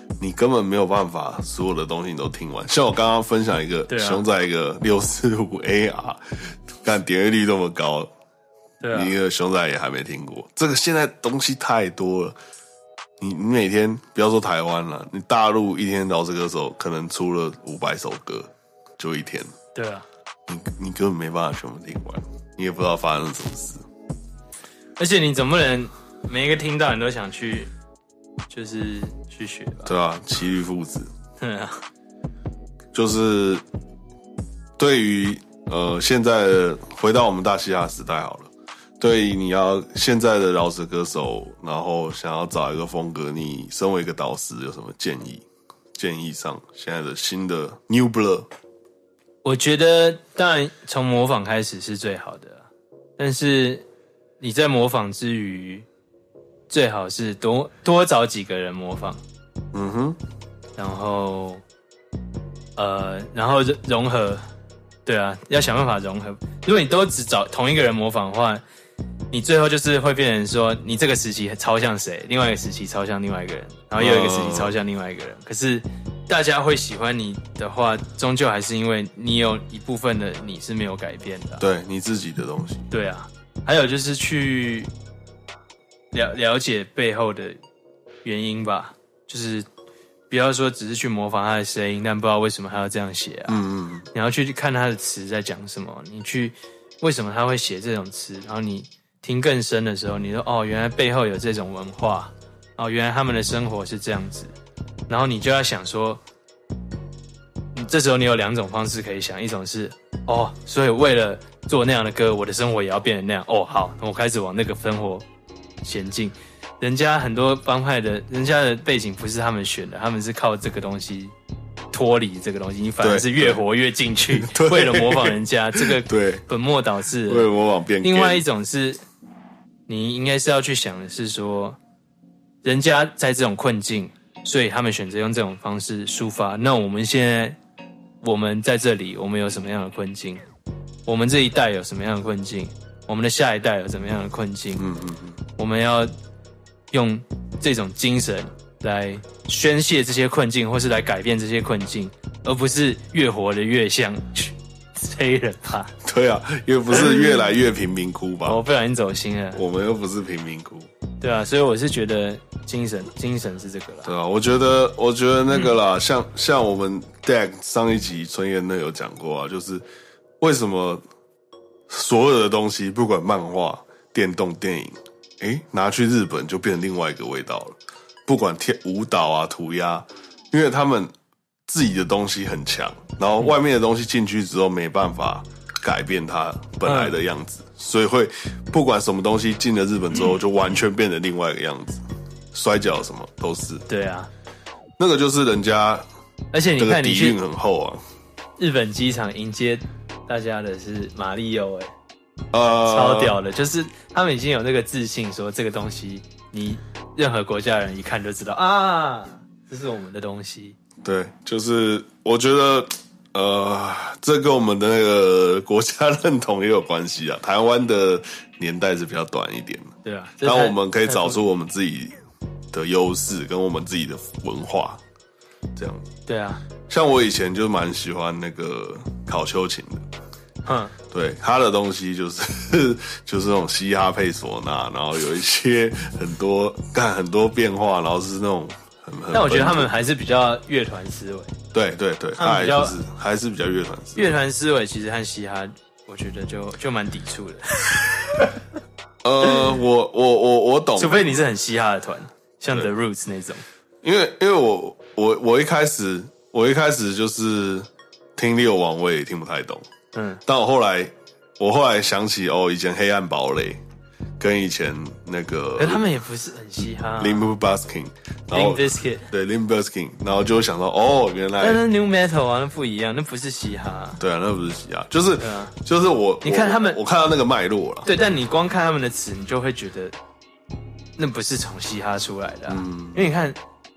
Speaker 2: 你根本没有办法所有的东西你都听完。像我刚刚分享一个、
Speaker 1: 啊、
Speaker 2: 熊仔一个六四五 A R， 看点阅率这么高，
Speaker 1: 对啊，
Speaker 2: 一个熊仔也还没听过。这个现在东西太多了，你你每天不要说台湾了，你大陆一天饶舌歌手可能出了五百首歌，就一天。
Speaker 1: 对啊，
Speaker 2: 你你根本没办法全部听完，你也不知道发生什么事。
Speaker 1: 而且你总不能每一个听到你都想去，就是去学吧？
Speaker 2: 对啊，骑驴父子。
Speaker 1: 对啊，
Speaker 2: 就是对于呃现在的回到我们大嘻哈时代好了，对于你要现在的饶舌歌手，然后想要找一个风格，你身为一个导师有什么建议？建议上现在的新的 New Blood。
Speaker 1: 我觉得当然从模仿开始是最好的，但是你在模仿之余，最好是多多找几个人模仿，
Speaker 2: 嗯哼，
Speaker 1: 然后呃，然后融合，对啊，要想办法融合。如果你都只找同一个人模仿的话，你最后就是会变成说，你这个时期超像谁，另外一个时期超像另外一个人，然后又有一个时期超像另外一个人。可是大家会喜欢你的话，终究还是因为你有一部分的你是没有改变的、啊，
Speaker 2: 对你自己的东西。
Speaker 1: 对啊，还有就是去了了解背后的原因吧，就是不要说只是去模仿他的声音，但不知道为什么他要这样写啊。嗯嗯，你要去看他的词在讲什么，你去为什么他会写这种词，然后你听更深的时候，你说哦，原来背后有这种文化，哦，原来他们的生活是这样子。然后你就要想说，这时候你有两种方式可以想，一种是哦，所以为了做那样的歌，我的生活也要变成那样。哦，好，我开始往那个生活前进。人家很多帮派的，人家的背景不是他们选的，他们是靠这个东西脱离这个东西，你反而是越活越进去，为了模仿人家，这个
Speaker 2: 对
Speaker 1: 本末倒置了。
Speaker 2: 为了模仿变。
Speaker 1: 另外一种是，你应该是要去想的是说，人家在这种困境。所以他们选择用这种方式抒发。那我们现在，我们在这里，我们有什么样的困境？我们这一代有什么样的困境？我们的下一代有什么样的困境？嗯嗯嗯。我们要用这种精神来宣泄这些困境，或是来改变这些困境，而不是越活得越像黑人吧？
Speaker 2: 对啊，又不是越来越贫民窟吧？
Speaker 1: 我不小心走心了。
Speaker 2: 我们又不是贫民窟。
Speaker 1: 对啊，所以我是觉得精神精神是这个啦。
Speaker 2: 对啊，我觉得我觉得那个啦，嗯、像像我们 Dag 上一集春燕那有讲过啊，就是为什么所有的东西，不管漫画、电动、电影，诶，拿去日本就变成另外一个味道了。不管跳舞蹈啊、涂鸦，因为他们自己的东西很强，然后外面的东西进去之后没办法改变它本来的样子。嗯，所以会不管什么东西进了日本之后，就完全变成另外一个样子，摔跤什么都是。
Speaker 1: 对啊，
Speaker 2: 那个就是人家，
Speaker 1: 而且你看你去
Speaker 2: 底蕴很厚啊。
Speaker 1: 日本机场迎接大家的是马里奥，哎，
Speaker 2: 呃，
Speaker 1: 超屌的，就是他们已经有那个自信，说这个东西你任何国家人一看就知道啊，这是我们的东西。
Speaker 2: 对，就是我觉得。呃，这跟我们的那个国家认同也有关系啊。台湾的年代是比较短一点的，
Speaker 1: 对啊，
Speaker 2: 但我们可以找出我们自己的优势跟我们自己的文化，这样。
Speaker 1: 对啊，
Speaker 2: 像我以前就蛮喜欢那个考秋琴的，
Speaker 1: 嗯，
Speaker 2: 对，他的东西就是就是那种嘻哈配唢呐，然后有一些很多干很多变化，然后是那种很很。
Speaker 1: 但我觉得他们还是比较乐团思维。
Speaker 2: 对对对，他还是还是比较乐团思维。
Speaker 1: 乐团思维其实和嘻哈，我觉得就就蛮抵触的。
Speaker 2: 呃，我我我我懂，
Speaker 1: 除非你是很嘻哈的团，像 The Roots 那种。
Speaker 2: 因为因为我我我一开始我一开始就是听六王，我也听不太懂。嗯，但我后来我后来想起哦，以前黑暗堡垒。跟以前那个，
Speaker 1: 可他们也不是很嘻哈、啊。
Speaker 2: Limp Bizkit，Limp
Speaker 1: Bizkit，
Speaker 2: 对 Limp Bizkit，然后就想到哦，原来。
Speaker 1: 但是 New Metal 啊，那不一样，那不是嘻哈、啊。
Speaker 2: 对啊，那不是嘻哈，就是、
Speaker 1: 啊、
Speaker 2: 就是我，
Speaker 1: 你看他们
Speaker 2: 我，我看到那个脉络了。
Speaker 1: 对，但你光看他们的词，你就会觉得那不是从嘻哈出来的、啊。嗯，因为你看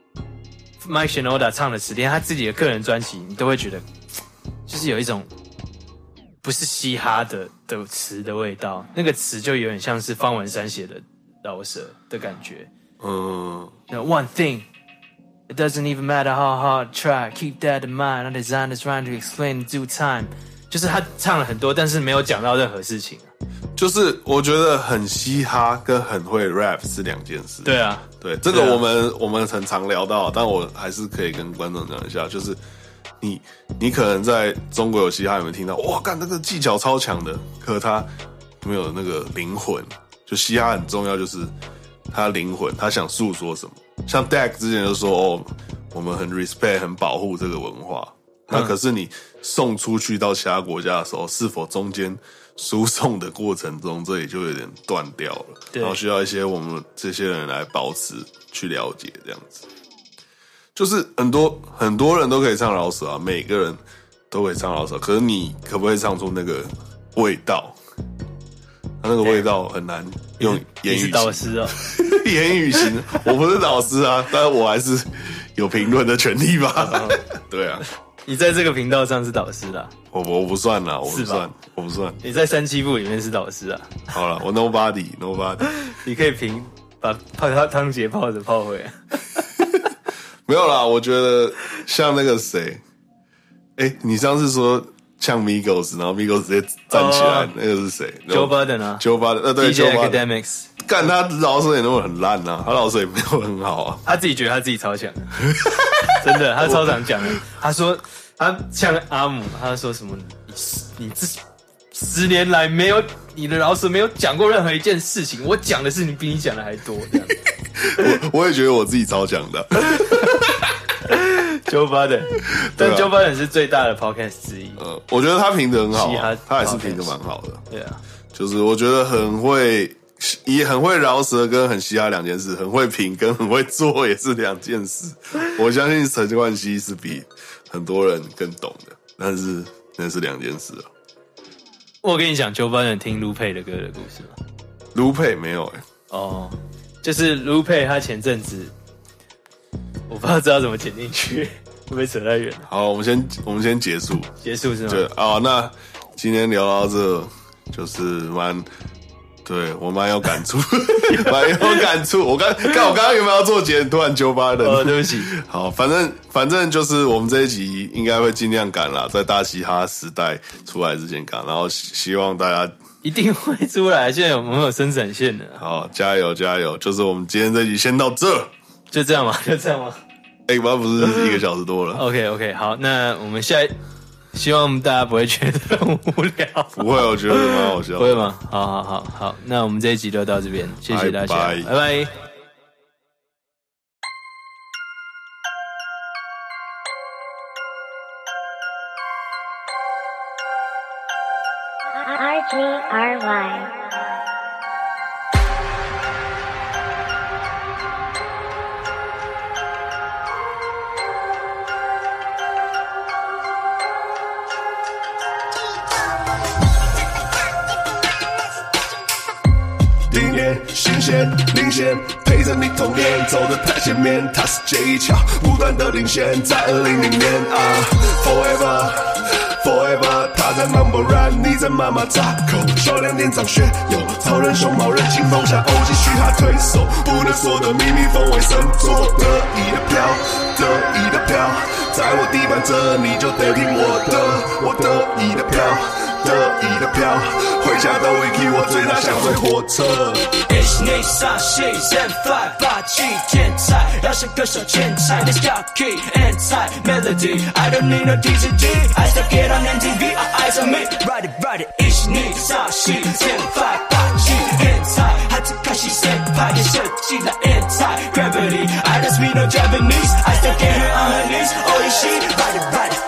Speaker 1: Mike Shinoda 唱的词，连他自己的个人专辑，你都会觉得就是有一种。不是嘻哈的的词的味道，那个词就有点像是方文山写的饶舌的感觉。嗯，那 One thing It doesn't even matter how hard try. Keep that in mind. I designed this rhyme to explain in due time. 就是他唱了很多，但是没有讲到任何事情。
Speaker 2: 就是我觉得很嘻哈跟很会 rap 是两件事。
Speaker 1: 对啊，
Speaker 2: 对，这个我们、啊、我们很常聊到，但我还是可以跟观众讲一下，就是你你可能在中国有嘻哈有没有听到？哇，干那个技巧超强的，可他没有那个灵魂。就嘻哈很重要，就是他灵魂，他想诉说什么。像 Dak 之前就说哦，我们很 respect 很保护这个文化。那可是你送出去到其他国家的时候，是否中间输送的过程中，这里就有点断掉了，然后需要一些我们这些人来保持去了解这样子。就是很多很多人都可以唱饶舌啊，每个人都可以唱饶舌，可是你可不可以唱出那个味道？他那个味道很难用言语。你是
Speaker 1: 导师哦，
Speaker 2: 言语型，我不是导师啊，但是我还是有评论的权利吧？对啊。
Speaker 1: 你在这个频道上是导师啦，
Speaker 2: 我我不算啦，我不算，我不算。
Speaker 1: 你在三七部里面是导师啊。
Speaker 2: 好了，我 nobody nobody。
Speaker 1: 你可以凭把泡汤汤姐泡着泡回来。
Speaker 2: 没有啦，我觉得像那个谁，哎、欸，你上次说像 Migos， 然后 Migos 直接站起来， oh, 那个是谁
Speaker 1: ？Joe Budden 啊
Speaker 2: ，Joe Budden， 呃，对
Speaker 1: ，D J Academics。
Speaker 2: 干他饶舌也那么很烂啊，他饶舌也没有很好啊。
Speaker 1: 他自己觉得他自己超强，真的，他超常讲的。他说他像阿姆，他说什么？你你这十年来没有你的饶舌没有讲过任何一件事情，我讲的事情比你讲的还多。这样
Speaker 2: 我我也觉得我自己超强的。
Speaker 1: Joe Budden， 但 Joe Budden 是最大的 podcast 之一。
Speaker 2: 呃，我觉得他评的很好、啊，他还是评的蛮好的。
Speaker 1: 对啊，
Speaker 2: 就是我觉得很会。也很会饶舌跟很嘻哈两件事，很会评跟很会做也是两件事。我相信陈冠希是比很多人更懂的，但是那是两件事啊。
Speaker 1: 我跟你讲，Joe Budden听 Lupe 的歌的故事吗
Speaker 2: ？Lupe 没有哎、欸。
Speaker 1: 哦，就是 Lupe 他前阵子，我不知道知道怎么剪进去，会不会扯太远？
Speaker 2: 好，我们先我们先结束，
Speaker 1: 结束是吗？
Speaker 2: 对啊、哦，那今天聊到这，就是蛮。对我蛮有感触，蛮有感触。我刚看我刚刚有没有要做结，突然揪巴人。
Speaker 1: 哦，对不起。
Speaker 2: 好，反正反正就是我们这一集应该会尽量赶啦，在大嘻哈时代出来之前赶，然后希望大家
Speaker 1: 一定会出来。现在有没有生产线的？
Speaker 2: 好，加油加油！就是我们今天这集先到这，
Speaker 1: 就这样吗？就这样吗？
Speaker 2: 哎、欸，不不是一个小时多了。
Speaker 1: OK OK， 好，那我们下一。希望大家不会觉得很无聊。
Speaker 2: 不会，我觉得蛮好笑的。
Speaker 1: 不会吗？好好好好，那我们这一集就到这边，谢谢大家，拜拜。拜拜。
Speaker 6: R G R Y。
Speaker 3: 新鲜领先，陪着你童年，走得太前面。他是这一桥，不断的领先，在二零零年啊 ，Forever Forever， 他在 Number One， 你在妈妈扎口，小两年长学友，超人熊猫人清风下 O G 嘘他推手，不能说的秘密风尾神作，得意的飘，得意的飘，在我地板这你就得听我的，我得意的飘。得意的飘，回家的 Wiki 我最大想追火车。
Speaker 5: 一年上戏 ，Zen Fly 霸气天才，要是歌手天才 ，Let's go key and 菜 melody，I don't need no D J D，I still get on M T V，all eyes on me，ride it ride it，一年上戏 ，Zen Fly 霸气天才，还在看戏 ，Zen 派也设计了 and 菜 ，Gravity，I don't speak no Japanese，I still get her on her knees，oh is she，ride it ride it。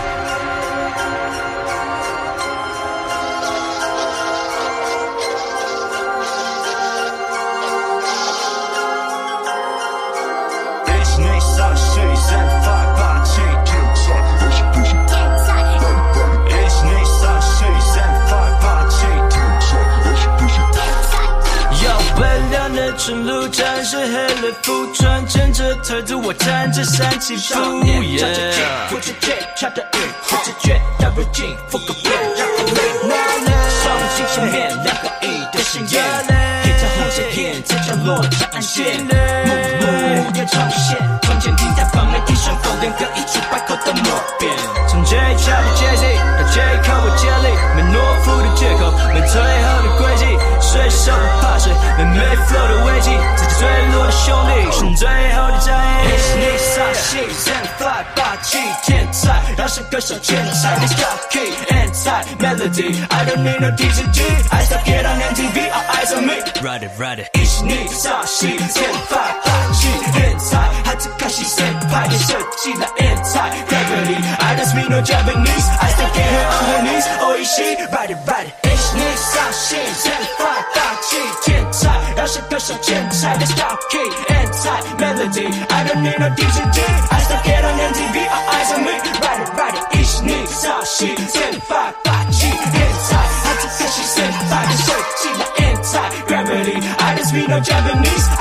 Speaker 5: 纯路战士黑了肤，穿撑着腿子，我站着三起步。少年唱着劲，扶着剑，插着雨，扶着卷，踏入进，复个变，让我累。双镜前面，两个亿的心眼，黑着红线片，在角落长暗线，幕幕要重现，从前听他。 每每 flow 的危机，自己坠落的兄弟，是最后的战役。你傻气 ，stand fly 霸气天才，让声歌手天才。This got key anti melody, I don't need no D J G, I stop get on M T V, all eyes on me. Ride it, ride it. 你傻气 stand fly 霸气天才，哈兹卡西先派也设计了 anti gravity, I don't speak no Japanese, I stop get her on her knees. 哦一起 ride it, ride it. 你傻气 stand fly 霸气天才，让声歌手天才。This got key anti melody, I don't need no D J G, I stop get on M T V, all eyes on me. Ride it, ride it. 你傻气天才霸气天才，哈兹卡西先派也设计了 anti gravity, I don't speak no Japanese.